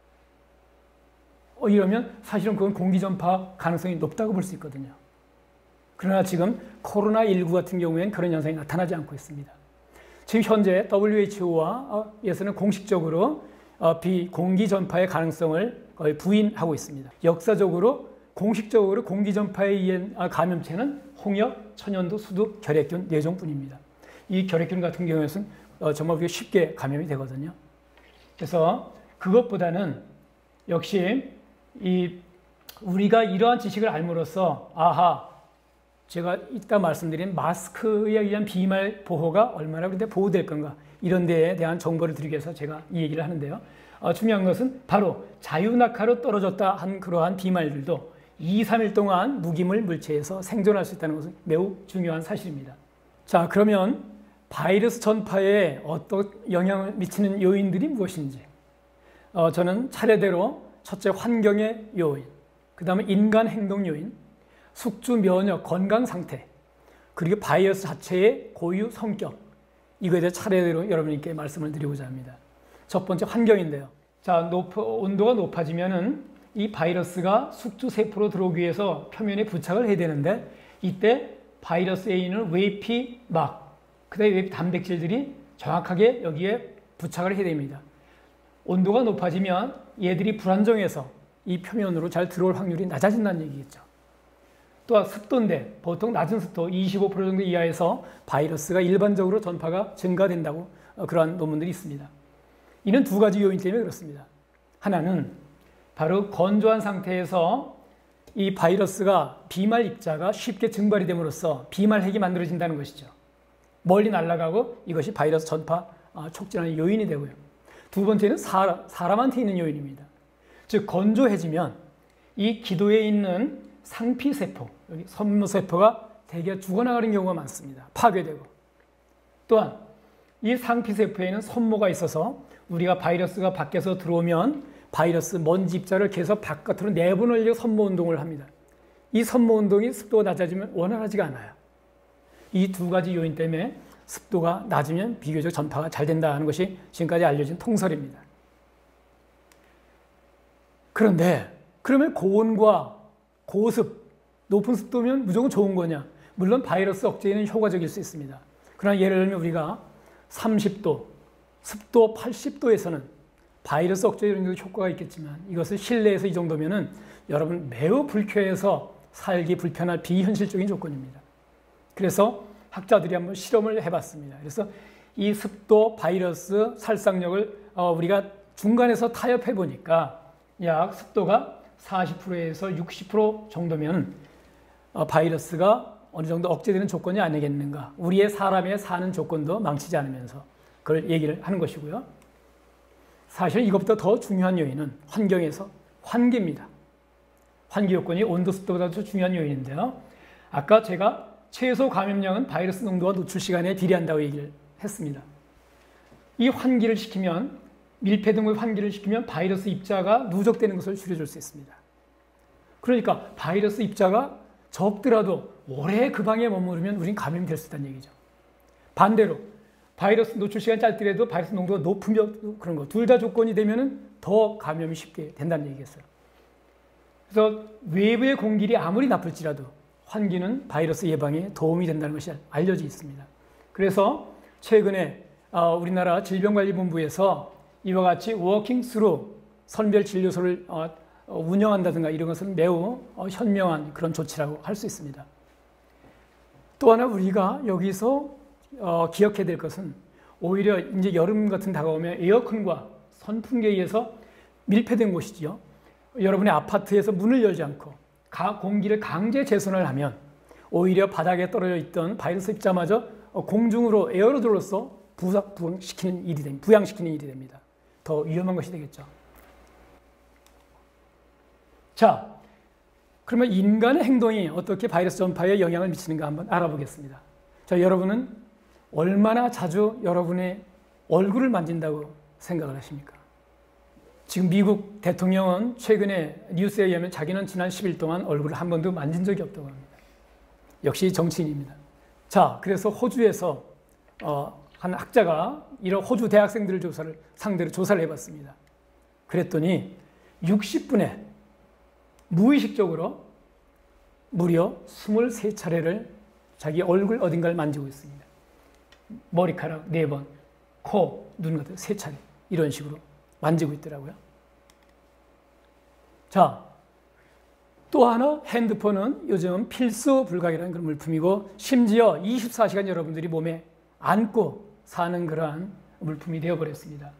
이러면 사실은 그건 공기 전파 가능성이 높다고 볼 수 있거든요. 그러나 지금 코로나19 같은 경우에는 그런 현상이 나타나지 않고 있습니다. 지금 현재 WHO와에서는 공식적으로 공기 전파의 가능성을 거의 부인하고 있습니다. 역사적으로 공식적으로 공기 전파에 의한 감염체는 홍역, 천연두, 수두, 결핵균 4종뿐입니다. 이 결핵균 같은 경우에는 정말 쉽게 감염이 되거든요. 그래서 그것보다는 역시 우리가 이러한 지식을 알므로써 제가 이따 말씀드린 마스크에 의한 비말 보호가 얼마나 그런데 보호될 건가, 이런 데에 대한 정보를 드리기 위해서 제가 이 얘기를 하는데요. 중요한 것은 바로 자유낙하로 떨어졌다 한 그러한 비말들도 2, 3일 동안 무기물 물체에서 생존할 수 있다는 것은 매우 중요한 사실입니다. 자, 그러면 바이러스 전파에 어떤 영향을 미치는 요인들이 무엇인지 저는 차례대로 첫째 환경의 요인, 그 다음에 인간 행동 요인, 숙주 면역 건강 상태, 그리고 바이러스 자체의 고유 성격, 이거에 대해 차례대로 여러분께 말씀을 드리고자 합니다. 첫 번째 환경인데요. 자, 온도가 높아지면은 이 바이러스가 숙주 세포로 들어오기 위해서 표면에 부착을 해야 되는데, 이때 바이러스에 있는 외피막, 그다음에 외피 단백질들이 정확하게 여기에 부착을 해야 됩니다. 온도가 높아지면 얘들이 불안정해서 이 표면으로 잘 들어올 확률이 낮아진다는 얘기겠죠. 또한 습도인데 보통 낮은 습도 25% 정도 이하에서 바이러스가 일반적으로 전파가 증가된다고 그러한 논문들이 있습니다. 이는 두 가지 요인 때문에 그렇습니다. 하나는 바로 건조한 상태에서 이 바이러스가 비말 입자가 쉽게 증발이 됨으로써 비말핵이 만들어진다는 것이죠. 멀리 날아가고 이것이 바이러스 전파 촉진하는 요인이 되고요. 두 번째는 사람한테 있는 요인입니다. 즉 건조해지면 이 기도에 있는 상피세포, 여기 섬유세포가 대개 죽어나가는 경우가 많습니다. 파괴되고. 또한 이 상피세포에는 섬모가 있어서 우리가 바이러스가 밖에서 들어오면 바이러스 먼지 입자를 계속 바깥으로 내보내려고 섬모 운동을 합니다. 이 선모 운동이 습도가 낮아지면 원활하지가 않아요. 이 두 가지 요인 때문에 습도가 낮으면 비교적 전파가 잘 된다는 것이 지금까지 알려진 통설입니다. 그런데 그러면 고온과 고습, 높은 습도면 무조건 좋은 거냐? 물론 바이러스 억제에는 효과적일 수 있습니다. 그러나 예를 들면 우리가 30도, 습도 80도에서는 바이러스 억제에 이런 효과가 있겠지만 이것을 실내에서 이 정도면은 여러분 매우 불쾌해서 살기 불편할 비현실적인 조건입니다. 그래서 학자들이 한번 실험을 해봤습니다. 그래서 이 습도 바이러스 살상력을 우리가 중간에서 타협해 보니까 약 습도가 40%에서 60% 정도면 바이러스가 어느 정도 억제되는 조건이 아니겠는가. 우리의 사람의 사는 조건도 망치지 않으면서 그걸 얘기를 하는 것이고요. 사실 이것보다 더 중요한 요인은 환경에서 환기입니다. 환기 요건이 온도 습도보다 더 중요한 요인인데요. 아까 제가 최소 감염량은 바이러스 농도와 노출 시간에 비례한다고 얘기를 했습니다. 이 환기를 시키면 밀폐 등의 환기를 시키면 바이러스 입자가 누적되는 것을 줄여줄 수 있습니다. 그러니까 바이러스 입자가 적더라도 오래 그 방에 머무르면 우린 감염이 될 수 있다는 얘기죠. 반대로 바이러스 노출 시간이 짧더라도 바이러스 농도가 높으면 그런 거 둘 다 조건이 되면은 더 감염이 쉽게 된다는 얘기겠어요. 그래서 외부의 공기질이 아무리 나쁠지라도 환기는 바이러스 예방에 도움이 된다는 것이 알려져 있습니다. 그래서 최근에 우리나라 질병관리본부에서 이와 같이 워킹 스루 선별 진료소를 운영한다든가 이런 것은 매우 현명한 그런 조치라고 할 수 있습니다. 또 하나 우리가 여기서 기억해야 될 것은 오히려 이제 여름 같은 다가오면 에어컨과 선풍기에 의해서 밀폐된 곳이지요. 여러분의 아파트에서 문을 열지 않고 공기를 강제 재선을 하면 오히려 바닥에 떨어져 있던 바이러스 입자마저 공중으로 에어로졸로서 부양시키는 일이 됩니다. 더 위험한 것이 되겠죠. 자, 그러면 인간의 행동이 어떻게 바이러스 전파에 영향을 미치는가 한번 알아보겠습니다. 자, 여러분은 얼마나 자주 여러분의 얼굴을 만진다고 생각을 하십니까? 지금 미국 대통령은 최근에 뉴스에 의하면 자기는 지난 10일 동안 얼굴을 한 번도 만진 적이 없다고 합니다. 역시 정치인입니다. 자, 그래서 호주에서 한 학자가 이런 호주 대학생들을 상대로 조사를 해봤습니다. 그랬더니 60분에 무의식적으로 무려 23차례를 자기 얼굴 어딘가를 만지고 있습니다. 머리카락 4번, 코, 눈 같은 3차례 이런 식으로 만지고 있더라고요. 자, 또 하나 핸드폰은 요즘 필수 불가이라는 그런 물품이고 심지어 24시간 여러분들이 몸에 안고 사는 그러한 물품이 되어버렸습니다.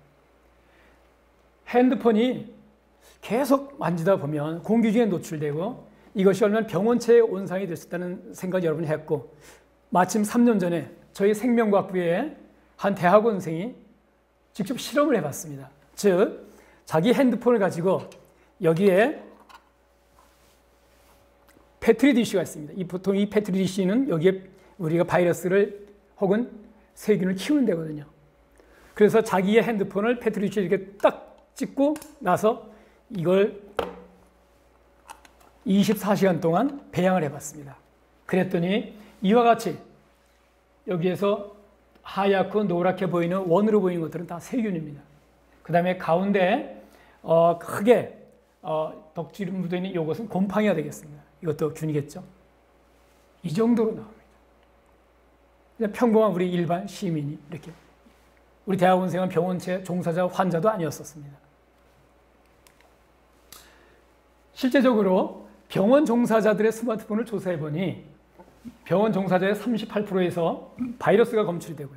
핸드폰이 계속 만지다 보면 공기 중에 노출되고 이것이 얼마나 병원체의 온상이 될 수 있다는 생각을 여러분이 했고 마침 3년 전에 저희 생명과학부의 한 대학원생이 직접 실험을 해봤습니다. 즉, 자기 핸드폰을 가지고 여기에 패트리 디쉬가 있습니다. 보통 이 패트리 디쉬는 여기에 우리가 바이러스를 혹은 세균을 키우는 데거든요. 그래서 자기의 핸드폰을 패트리 디쉬에 이렇게 딱 찍고 나서 이걸 24시간 동안 배양을 해봤습니다. 그랬더니 이와 같이 여기에서 하얗고 노랗게 보이는 원으로 보이는 것들은 다 세균입니다. 그 다음에 가운데 크게 덕질이 묻어있는 이것은 곰팡이가 되겠습니다. 이것도 균이겠죠. 이 정도로 나옵니다. 그냥 평범한 우리 일반 시민이 이렇게 우리 대학원생은 병원체 종사자 환자도 아니었었습니다. 실제적으로 병원 종사자들의 스마트폰을 조사해보니 병원 종사자의 38%에서 바이러스가 검출이 되고요.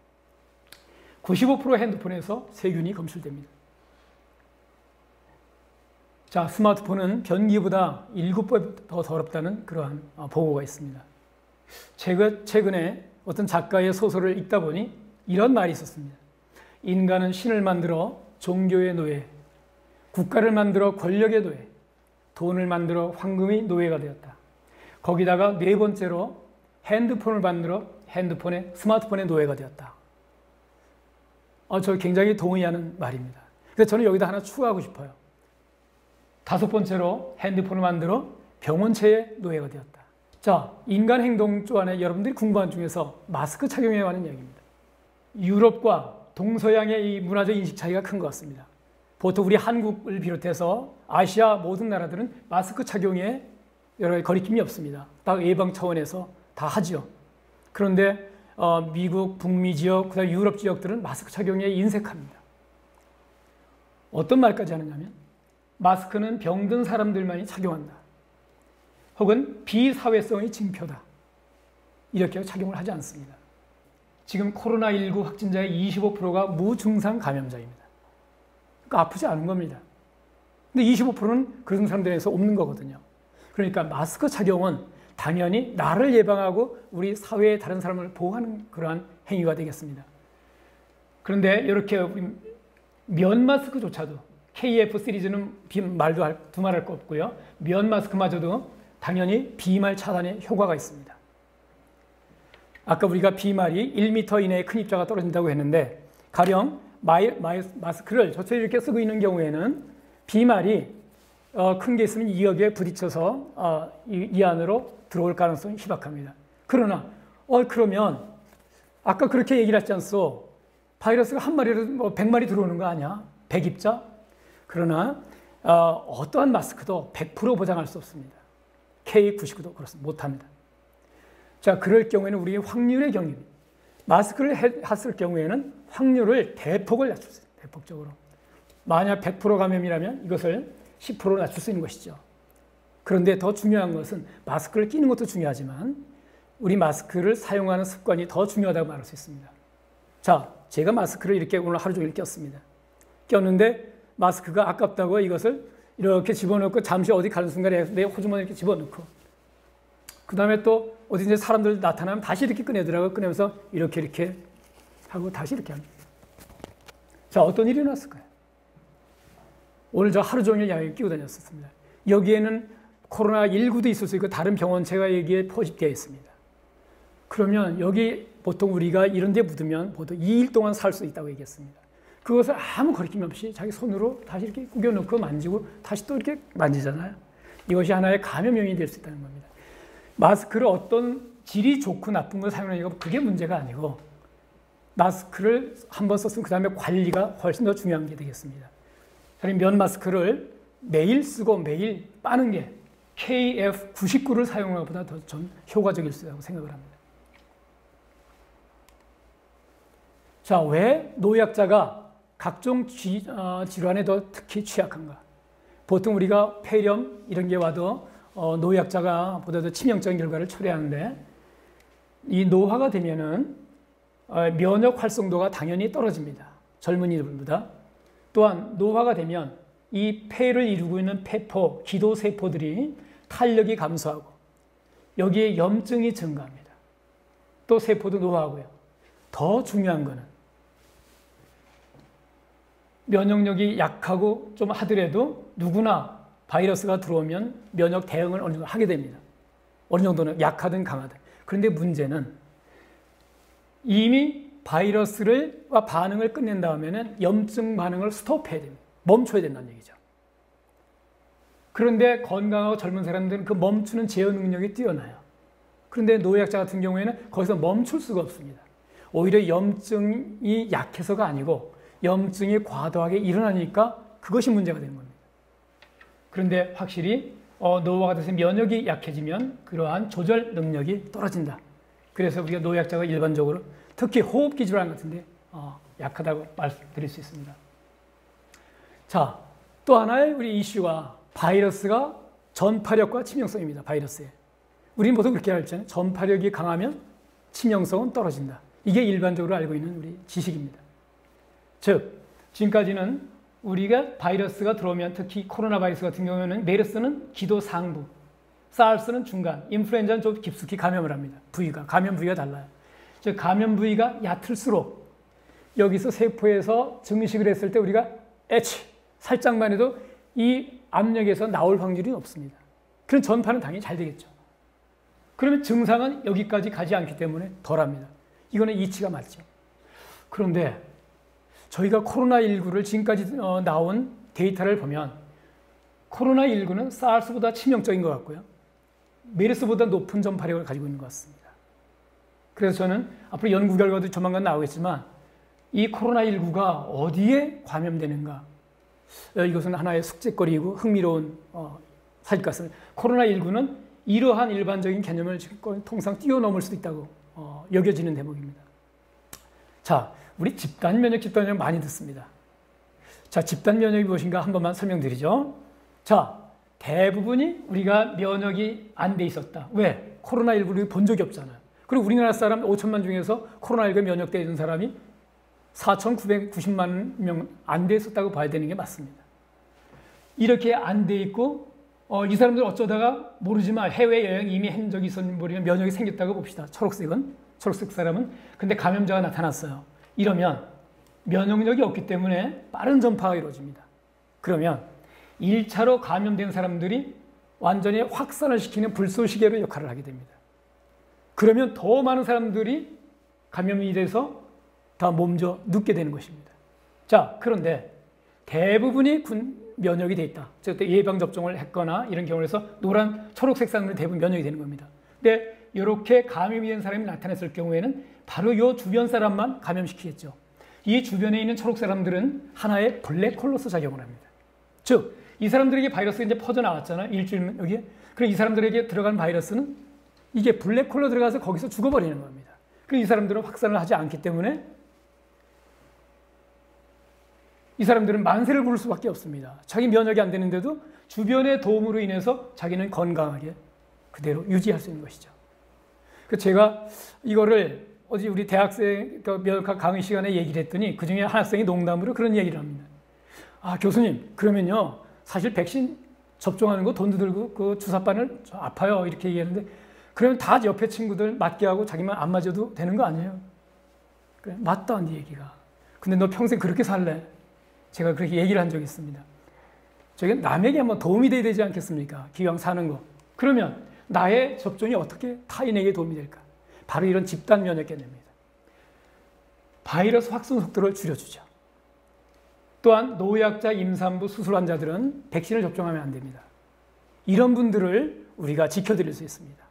95% 핸드폰에서 세균이 검출됩니다. 자, 스마트폰은 변기보다 7배 더 더럽다는 그러한 보고가 있습니다. 최근에 어떤 작가의 소설을 읽다 보니 이런 말이 있었습니다. 인간은 신을 만들어 종교의 노예, 국가를 만들어 권력의 노예, 돈을 만들어 황금의 노예가 되었다. 거기다가 4번째로 핸드폰을 만들어 스마트폰의 노예가 되었다. 저 굉장히 동의하는 말입니다. 그래서 저는 여기다 하나 추가하고 싶어요. 5번째로 핸드폰을 만들어 병원체의 노예가 되었다. 자, 인간 행동 조안에 여러분들이 공부한 중에서 마스크 착용에 관한 이야기입니다. 유럽과 동서양의 이 문화적 인식 차이가 큰 것 같습니다. 보통 우리 한국을 비롯해서 아시아 모든 나라들은 마스크 착용에 여러 가지 거리낌이 없습니다. 딱 예방 차원에서 다 하죠. 그런데 미국, 북미 지역, 그다음 유럽 지역들은 마스크 착용에 인색합니다. 어떤 말까지 하느냐면 마스크는 병든 사람들만이 착용한다. 혹은 비사회성의 징표다. 이렇게 착용을 하지 않습니다. 지금 코로나19 확진자의 25%가 무증상 감염자입니다. 그러니까 아프지 않은 겁니다. 근데 25%는 그런 사람들에서 없는 거거든요. 그러니까 마스크 착용은 당연히 나를 예방하고 우리 사회의 다른 사람을 보호하는 그러한 행위가 되겠습니다. 그런데 이렇게 우리 면 마스크조차도 KF 시리즈는 말도 두말할 거 없고요. 면 마스크마저도 당연히 비말 차단에 효과가 있습니다. 아까 우리가 비말이 1m 이내의 큰 입자가 떨어진다고 했는데 가령 마스크를 저처럼 이렇게 쓰고 있는 경우에는 비말이 큰 게 있으면 이 역에 부딪혀서 이 안으로 들어올 가능성이 희박합니다. 그러나 그러면 아까 그렇게 얘기를 했지 않소? 바이러스가 한 마리로 100마리 들어오는 거 아니야? 100입자? 그러나 어떠한 마스크도 100% 보장할 수 없습니다. K99도 그렇습니다. 못합니다. 자, 그럴 경우에는 우리 확률의 경입니다. 마스크를 했을 경우에는 확률을 대폭을 낮출 수 있어요. 대폭적으로. 만약 100% 감염이라면 이것을 10% 낮출 수 있는 것이죠. 그런데 더 중요한 것은 마스크를 끼는 것도 중요하지만 우리 마스크를 사용하는 습관이 더 중요하다고 말할 수 있습니다. 자, 제가 마스크를 이렇게 오늘 하루 종일 꼈습니다. 꼈는데 마스크가 아깝다고 이것을 이렇게 집어넣고 잠시 어디 가는 순간에 내 호주머니에 이렇게 집어넣고 그 다음에 또 어디 이제 사람들 나타나면 다시 이렇게 꺼내더라고요. 꺼내면서 이렇게 하고 다시 이렇게 합니다. 자, 어떤 일이 났을까요? 오늘 저 하루 종일 양을 끼고 다녔었습니다. 여기에는 코로나19도 있을 수 있고 다른 병원체가 여기에 포집되어 있습니다. 그러면 여기 보통 우리가 이런 데 묻으면 보통 2일 동안 살 수 있다고 얘기했습니다. 그것을 아무 거리낌 없이 자기 손으로 다시 이렇게 구겨놓고 만지고 다시 또 이렇게 만지잖아요. 이것이 하나의 감염 요인이 될 수 있다는 겁니다. 마스크를 어떤 질이 좋고 나쁜 걸 사용하느냐가 그게 문제가 아니고 마스크를 한번 썼으면 그 다음에 관리가 훨씬 더 중요한 게 되겠습니다. 면 마스크를 매일 쓰고 매일 빠는 게 KF99를 사용하는 것보다 더 전 효과적일 수 있다고 생각을 합니다. 자, 왜 노약자가 각종 질환에 더 특히 취약한가? 보통 우리가 폐렴 이런 게 와도 노약자가 보다 더 치명적인 결과를 초래하는데 이 노화가 되면은 면역 활성도가 당연히 떨어집니다. 젊은이들보다. 또한 노화가 되면 이 폐를 이루고 있는 폐포, 기도세포들이 탄력이 감소하고 여기에 염증이 증가합니다. 또 세포도 노화하고요. 더 중요한 거는 면역력이 약하고 좀 하더라도 누구나 바이러스가 들어오면 면역 대응을 어느 정도 하게 됩니다. 어느 정도는 약하든 강하든. 그런데 문제는 이미 바이러스와 반응을 끝낸 다음에는 염증 반응을 스톱해야 됩니다. 멈춰야 된다는 얘기죠. 그런데 건강하고 젊은 사람들은 그 멈추는 제어 능력이 뛰어나요. 그런데 노약자 같은 경우에는 거기서 멈출 수가 없습니다. 오히려 염증이 약해서가 아니고 염증이 과도하게 일어나니까 그것이 문제가 되는 겁니다. 그런데 확실히 노화가 돼서 면역이 약해지면 그러한 조절 능력이 떨어진다. 그래서 우리가 노약자가 일반적으로 특히 호흡기 질환 같은데 약하다고 말씀드릴 수 있습니다. 자, 또 하나의 우리 이슈가 바이러스가 전파력과 치명성입니다. 바이러스에. 우리는 보통 그렇게 알잖아요. 전파력이 강하면 치명성은 떨어진다. 이게 일반적으로 알고 있는 우리 지식입니다. 즉, 지금까지는 우리가 바이러스가 들어오면 특히 코로나 바이러스 같은 경우에는 메르스는 기도 상부, 사르스는 중간, 인플루엔자는 좀 깊숙이 감염을 합니다. 감염 부위가 달라요. 즉, 감염 부위가 얕을수록 여기서 세포에서 증식을 했을 때 우리가 살짝만 해도 이 압력에서 나올 확률이 높습니다. 그럼 전파는 당연히 잘 되겠죠. 그러면 증상은 여기까지 가지 않기 때문에 덜합니다. 이거는 이치가 맞죠. 그런데 저희가 코로나19를 지금까지 나온 데이터를 보면 코로나19는 사르스보다 치명적인 것 같고요. 메르스보다 높은 전파력을 가지고 있는 것 같습니다. 그래서 저는 앞으로 연구 결과도 조만간 나오겠지만 이 코로나19가 어디에 감염되는가, 이것은 하나의 숙제거리이고 흥미로운 사실 같습니다. 코로나19는 이러한 일반적인 개념을 통상 뛰어넘을 수도 있다고 여겨지는 대목입니다. 자, 우리 집단 면역 많이 듣습니다. 자, 집단 면역이 무엇인가 한 번만 설명드리죠. 자, 대부분이 우리가 면역이 안 돼 있었다. 왜? 코로나19를 본 적이 없잖아요. 그리고 우리나라 사람 5천만 중에서 코로나19에 면역되어 있는 사람이 4,990만 명 안 돼 있었다고 봐야 되는 게 맞습니다. 이렇게 안 돼 있고 이 사람들 어쩌다가 모르지만 해외여행 이미 한 적이 있었는 모르면 면역이 생겼다고 봅시다. 초록색 사람은. 근데 감염자가 나타났어요. 이러면 면역력이 없기 때문에 빠른 전파가 이루어집니다. 그러면 1차로 감염된 사람들이 완전히 확산을 시키는 불쏘시개로 역할을 하게 됩니다. 그러면 더 많은 사람들이 감염이 돼서 다 몸져 눕게 되는 것입니다. 자, 그런데 대부분이 면역이 돼 있다. 즉 예방접종을 했거나 이런 경우에서 초록색 사람들은 대부분 면역이 되는 겁니다. 근데 이렇게 감염이 된 사람이 나타났을 경우에는 바로 이 주변 사람만 감염시키겠죠. 이 주변에 있는 초록 사람들은 하나의 블랙홀로서 작용을 합니다. 즉, 이 사람들에게 바이러스가 이제 퍼져나왔잖아요. 일주일 여기에. 그리고 이 사람들에게 들어간 바이러스는 이게 블랙홀로 들어가서 거기서 죽어버리는 겁니다. 그리고 이 사람들은 확산을 하지 않기 때문에 이 사람들은 만세를 부를 수밖에 없습니다. 자기 면역이 안 되는데도 주변의 도움으로 인해서 자기는 건강하게 그대로 유지할 수 있는 것이죠. 그래서 제가 이거를 어제 우리 대학생 면역학 강의 시간에 얘기를 했더니 그중에 한 학생이 농담으로 그런 얘기를 합니다. 아, 교수님, 그러면요, 사실 백신 접종하는 거 돈도 들고 그 주사바늘 아파요 이렇게 얘기하는데 그러면 다 옆에 친구들 맞게 하고 자기만 안 맞아도 되는 거 아니에요? 그래, 맞다 네 얘기가. 근데 너 평생 그렇게 살래? 제가 그렇게 얘기를 한 적이 있습니다. 저게 남에게 한번 도움이 돼야 되지 않겠습니까? 기왕 사는 거. 그러면 나의 접종이 어떻게 타인에게 도움이 될까? 바로 이런 집단 면역 개념입니다. 바이러스 확산 속도를 줄여주죠. 또한 노약자, 임산부, 수술 환자들은 백신을 접종하면 안 됩니다. 이런 분들을 우리가 지켜드릴 수 있습니다.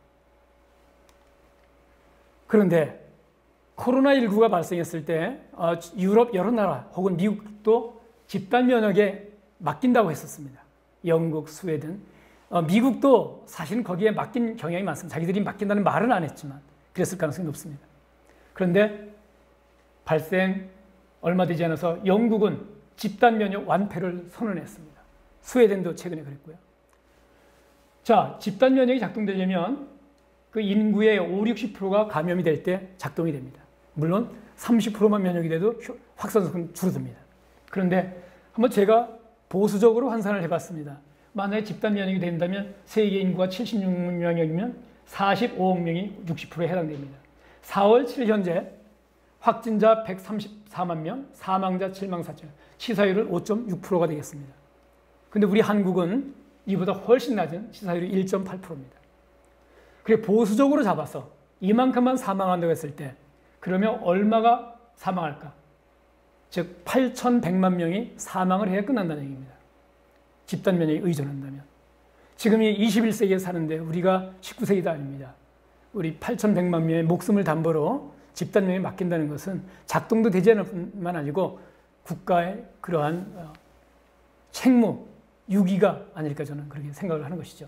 그런데 코로나19가 발생했을 때 유럽 여러 나라 혹은 미국도 집단 면역에 맡긴다고 했었습니다. 영국, 스웨덴. 미국도 사실은 거기에 맡긴 경향이 많습니다. 자기들이 맡긴다는 말은 안 했지만 그랬을 가능성이 높습니다. 그런데 발생 얼마 되지 않아서 영국은 집단 면역 완패를 선언했습니다. 스웨덴도 최근에 그랬고요. 자, 집단 면역이 작동되려면 그 인구의 5, 60%가 감염이 될 때 작동이 됩니다. 물론 30%만 면역이 돼도 확산성은 줄어듭니다. 그런데 한번 제가 보수적으로 환산을 해봤습니다. 만약에 집단 면역이 된다면 세계 인구가 76명이면 45억 명이 60%에 해당됩니다. 4월 7일 현재 확진자 134만 명, 사망자 7만 4천 명, 치사율은 5.6%가 되겠습니다. 근데 우리 한국은 이보다 훨씬 낮은 치사율이 1.8%입니다. 그래 보수적으로 잡아서 이만큼만 사망한다고 했을 때 그러면 얼마가 사망할까? 즉 8,100만 명이 사망을 해야 끝난다는 얘기입니다. 집단 면역에 의존한다면. 지금이 21세기에 사는데 우리가 19세기도 아닙니다. 우리 8,100만 명의 목숨을 담보로 집단 면역에 맡긴다는 것은 작동도 되지 않을 뿐만 아니고 국가의 그러한 책무, 유기가 아닐까 저는 그렇게 생각을 하는 것이죠.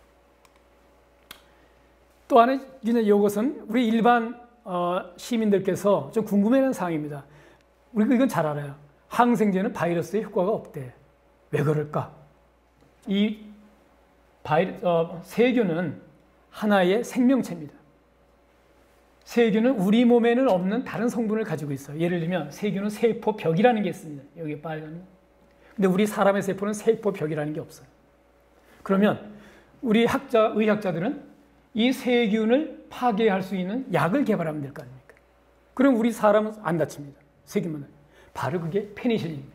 또 하나 이것은 우리 일반 시민들께서 좀 궁금해하는 사항입니다. 우리가 이건 잘 알아요. 항생제는 바이러스에 효과가 없대. 왜 그럴까? 이 세균은 하나의 생명체입니다. 세균은 우리 몸에는 없는 다른 성분을 가지고 있어요. 예를 들면 세균은 세포벽이라는 게 있습니다. 여기 빨간. 근데 우리 사람의 세포는 세포벽이라는 게 없어요. 그러면 우리 의학자들은 이 세균을 파괴할 수 있는 약을 개발하면 될 거 아닙니까? 그럼 우리 사람은 안 다칩니다. 세균만. 바로 그게 페니실린입니다.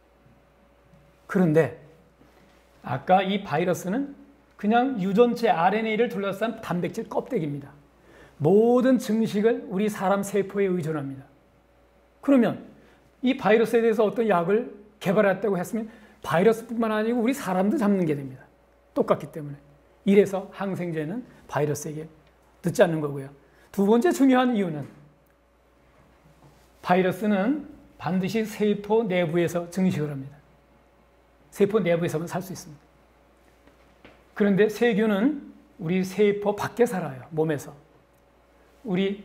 그런데 아까 이 바이러스는 그냥 유전체 RNA를 둘러싼 단백질 껍데기입니다. 모든 증식을 우리 사람 세포에 의존합니다. 그러면 이 바이러스에 대해서 어떤 약을 개발했다고 했으면 바이러스뿐만 아니고 우리 사람도 잡는 게 됩니다. 똑같기 때문에. 이래서 항생제는 바이러스에게 듣지 않는 거고요. 두 번째 중요한 이유는 바이러스는 반드시 세포 내부에서 증식을 합니다. 세포 내부에서만 살 수 있습니다. 그런데 세균은 우리 세포 밖에 살아요. 몸에서. 우리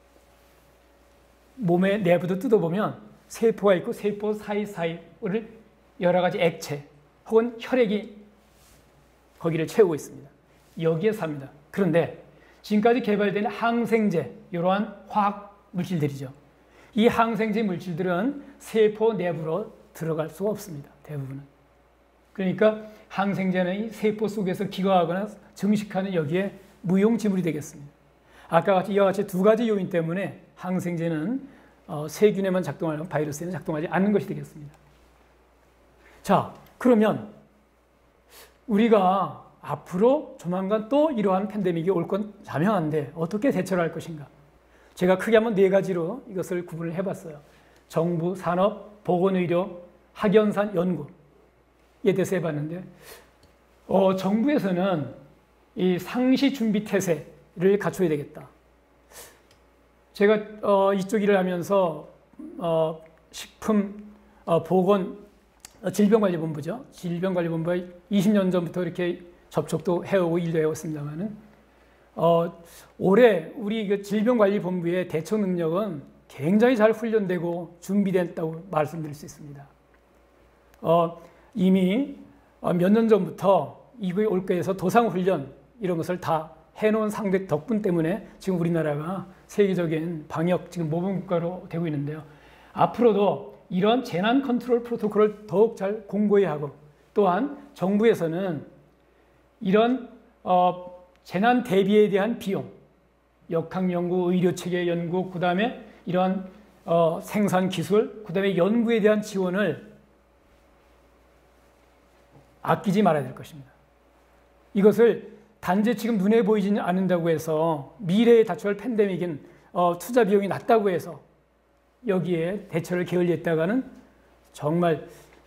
몸의 내부도 뜯어보면 세포가 있고 세포 사이사이를 여러 가지 액체 혹은 혈액이 거기를 채우고 있습니다. 여기에 삽니다. 그런데 지금까지 개발된 항생제, 이러한 화학 물질들이죠. 이 항생제 물질들은 세포 내부로 들어갈 수가 없습니다. 대부분은. 그러니까 항생제는 이 세포 속에서 기거하거나 증식하는 여기에 무용지물이 되겠습니다. 아까 같이 이와 같이 두 가지 요인 때문에 항생제는 세균에만 작동하려면 바이러스에는 작동하지 않는 것이 되겠습니다. 자, 그러면 우리가 앞으로 조만간 또 이러한 팬데믹이 올 건 자명한데 어떻게 대처를 할 것인가? 제가 크게 한번 네 가지로 이것을 구분을 해봤어요. 정부, 산업, 보건의료, 학연산, 연구에 대해서 해봤는데 정부에서는 이 상시 준비 태세를 갖춰야 되겠다. 제가 이쪽 일을 하면서 식품, 보건, 질병관리본부죠. 질병관리본부에 20년 전부터 이렇게 접촉도 해오고 일도 해왔습니다만은 올해 우리 질병관리본부의 대처 능력은 굉장히 잘 훈련되고 준비됐다고 말씀드릴 수 있습니다. 이미 몇 년 전부터 이거에 올거에서 도상훈련 이런 것을 다 해놓은 상대 덕분 때문에 지금 우리나라가 세계적인 방역 지금 모범국가로 되고 있는데요. 앞으로도 이런 재난 컨트롤 프로토콜을 더욱 잘 공고히 하고 또한 정부에서는 이런 재난 대비에 대한 비용, 역학연구, 의료체계 연구, 그 다음에 이러한 생산 기술, 그 다음에 연구에 대한 지원을 아끼지 말아야 될 것입니다. 이것을 단지 지금 눈에 보이지 않는다고 해서 미래에 닥쳐올 팬데믹은 투자 비용이 낮다고 해서 여기에 대처를 게을리했다가는 정말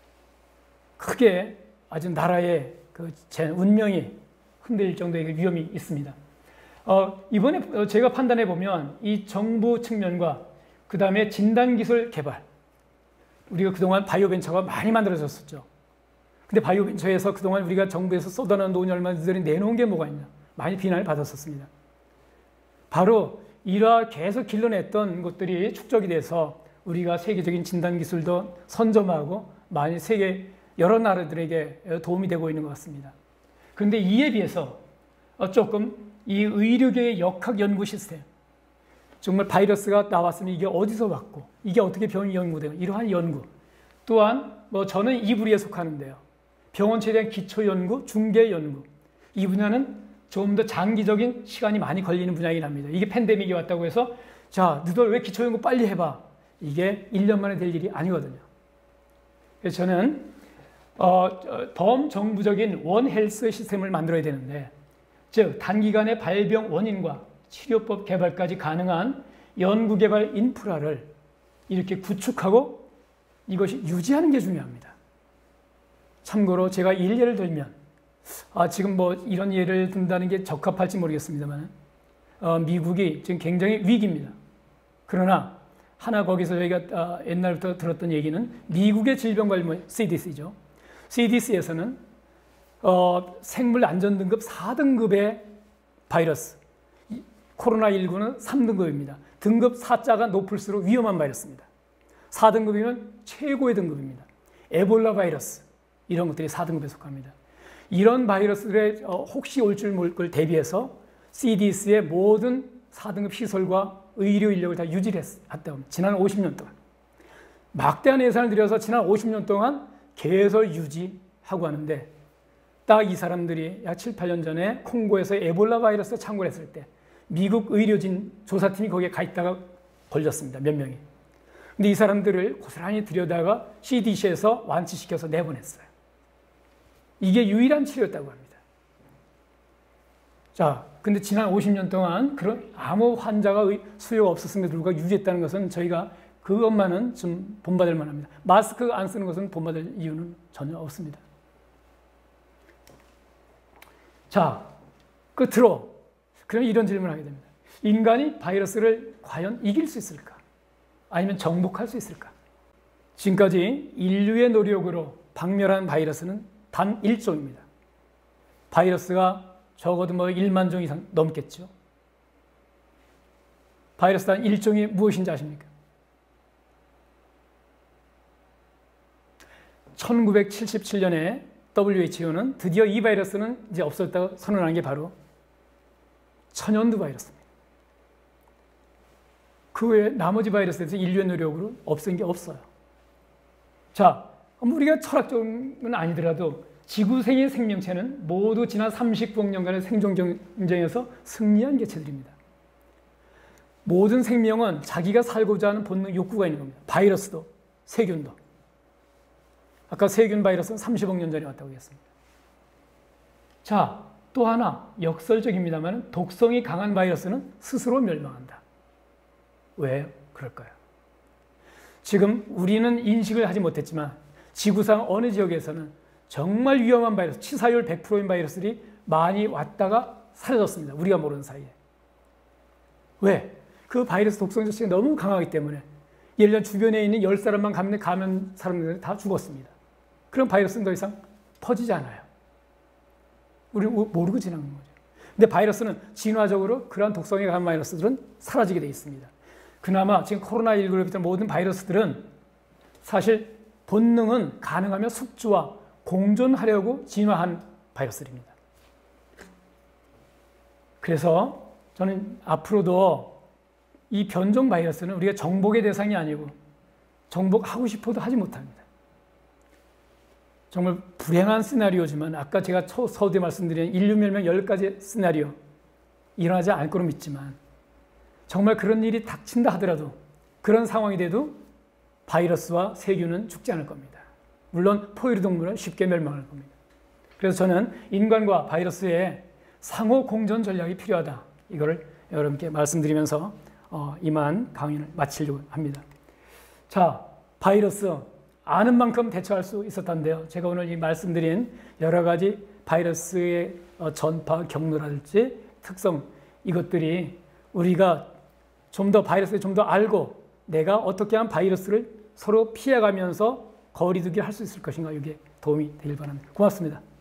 크게 아주 나라의 제 운명이 흔들릴 정도의 위험이 있습니다. 이번에 제가 판단해 보면 이 정부 측면과 그 다음에 진단기술 개발, 우리가 그동안 바이오벤처가 많이 만들어졌었죠. 근데 바이오벤처에서 그동안 우리가 정부에서 쏟아놓은 돈이 얼마나 너희들이 내놓은 게 뭐가 있냐, 많이 비난을 받았었습니다. 바로 이러한 계속 길러냈던 것들이 축적이 돼서 우리가 세계적인 진단기술도 선점하고 많이 세계 여러 나라들에게 도움이 되고 있는 것 같습니다. 그런데 이에 비해서 조금 이 의료계의 역학연구 시스템, 정말 바이러스가 나왔으면 이게 어디서 왔고 이게 어떻게 병이 연구되고 이러한 연구, 또한 저는 이 부류에 속하는데요. 병원체에 대한 기초연구, 중개연구, 이 분야는 좀 더 장기적인 시간이 많이 걸리는 분야이긴 합니다. 이게 팬데믹이 왔다고 해서 자, 너들 왜 기초연구 빨리 해봐. 이게 1년 만에 될 일이 아니거든요. 그래서 저는 범정부적인 원헬스 시스템을 만들어야 되는데, 즉 단기간에 발병 원인과 치료법 개발까지 가능한 연구개발 인프라를 이렇게 구축하고 이것이 유지하는 게 중요합니다. 참고로 제가 예를 들면 지금 이런 예를 든다는 게 적합할지 모르겠습니다만 미국이 지금 굉장히 위기입니다. 그러나 하나 거기서 저희가 옛날부터 들었던 얘기는 미국의 질병관리본 CDC죠. CDC에서는 생물 안전등급 4등급의 바이러스, 코로나19는 3등급입니다. 등급 4자가 높을수록 위험한 바이러스입니다. 4등급이면 최고의 등급입니다. 에볼라 바이러스, 이런 것들이 4등급에 속합니다. 이런 바이러스들의 혹시 올 줄 모를 걸 대비해서 CDC의 모든 4등급 시설과 의료 인력을 다 유지를 했다고 합니다. 지난 50년 동안. 막대한 예산을 들여서 지난 50년 동안 개설 유지하고 하는데 딱 이 사람들이 약 7, 8년 전에 콩고에서 에볼라 바이러스 창궐 했을 때 미국 의료진 조사팀이 거기에 가 있다가 걸렸습니다. 몇 명이. 근데 이 사람들을 고스란히 들여다가 CDC에서 완치시켜서 내보냈어요. 이게 유일한 치료였다고 합니다. 자, 근데 지난 50년 동안 그런 아무 환자가 수요가 없었음에도 불구하고 유지했다는 것은 저희가 그것만은 좀 본받을 만합니다. 마스크 안 쓰는 것은 본받을 이유는 전혀 없습니다. 자, 끝으로 그럼 이런 질문을 하게 됩니다. 인간이 바이러스를 과연 이길 수 있을까? 아니면 정복할 수 있을까? 지금까지 인류의 노력으로 박멸한 바이러스는 단 1종입니다. 바이러스가 적어도 1만 종 이상 넘겠죠. 바이러스 단 1종이 무엇인지 아십니까? 1977년에 WHO는 드디어 이 바이러스는 이제 없어졌다고 선언한 게 바로 천연두 바이러스입니다. 그 외에 나머지 바이러스에 대해서 인류의 노력으로 없앤 게 없어요. 자, 우리가 철학적은 아니더라도 지구생의 생명체는 모두 지난 39억 년간의 생존 경쟁에서 승리한 개체들입니다. 모든 생명은 자기가 살고자 하는 본능, 욕구가 있는 겁니다. 바이러스도, 세균도. 아까 세균 바이러스는 30억 년 전에 왔다고 했습니다. 자, 또 하나 역설적입니다만 독성이 강한 바이러스는 스스로 멸망한다. 왜 그럴까요? 지금 우리는 인식을 하지 못했지만 지구상 어느 지역에서는 정말 위험한 바이러스, 치사율 100%인 바이러스들이 많이 왔다가 사라졌습니다. 우리가 모르는 사이에. 왜? 그 바이러스 독성 자체가 너무 강하기 때문에 예를 들어 주변에 있는 10사람만 감염 사람들은 다 죽었습니다. 그럼 바이러스는 더 이상 퍼지지 않아요. 우리는 모르고 지나는 거죠. 근데 바이러스는 진화적으로 그러한 독성에 강한 바이러스들은 사라지게 되어 있습니다. 그나마 지금 코로나19를 비롯한 모든 바이러스들은 사실 본능은 가능하면 숙주와 공존하려고 진화한 바이러스입니다. 그래서 저는 앞으로도 이 변종 바이러스는 우리가 정복의 대상이 아니고 정복하고 싶어도 하지 못합니다. 정말 불행한 시나리오지만 아까 제가 서두에 말씀드린 인류 멸망 10가지 시나리오 일어나지 않을 거로 믿지만 정말 그런 일이 닥친다 하더라도 그런 상황이 돼도 바이러스와 세균은 죽지 않을 겁니다. 물론 포유류 동물은 쉽게 멸망할 겁니다. 그래서 저는 인간과 바이러스의 상호 공존 전략이 필요하다. 이거를 여러분께 말씀드리면서 이만 강의를 마치려고 합니다. 자, 바이러스 아는 만큼 대처할 수 있었다는데요. 제가 오늘 이 말씀드린 여러 가지 바이러스의 전파 경로랄지 특성 이것들이 우리가 좀 더 바이러스를 좀 더 알고 내가 어떻게 하면 바이러스를 서로 피해가면서 거리두기를 할 수 있을 것인가 이게 도움이 되길 바랍니다. 고맙습니다.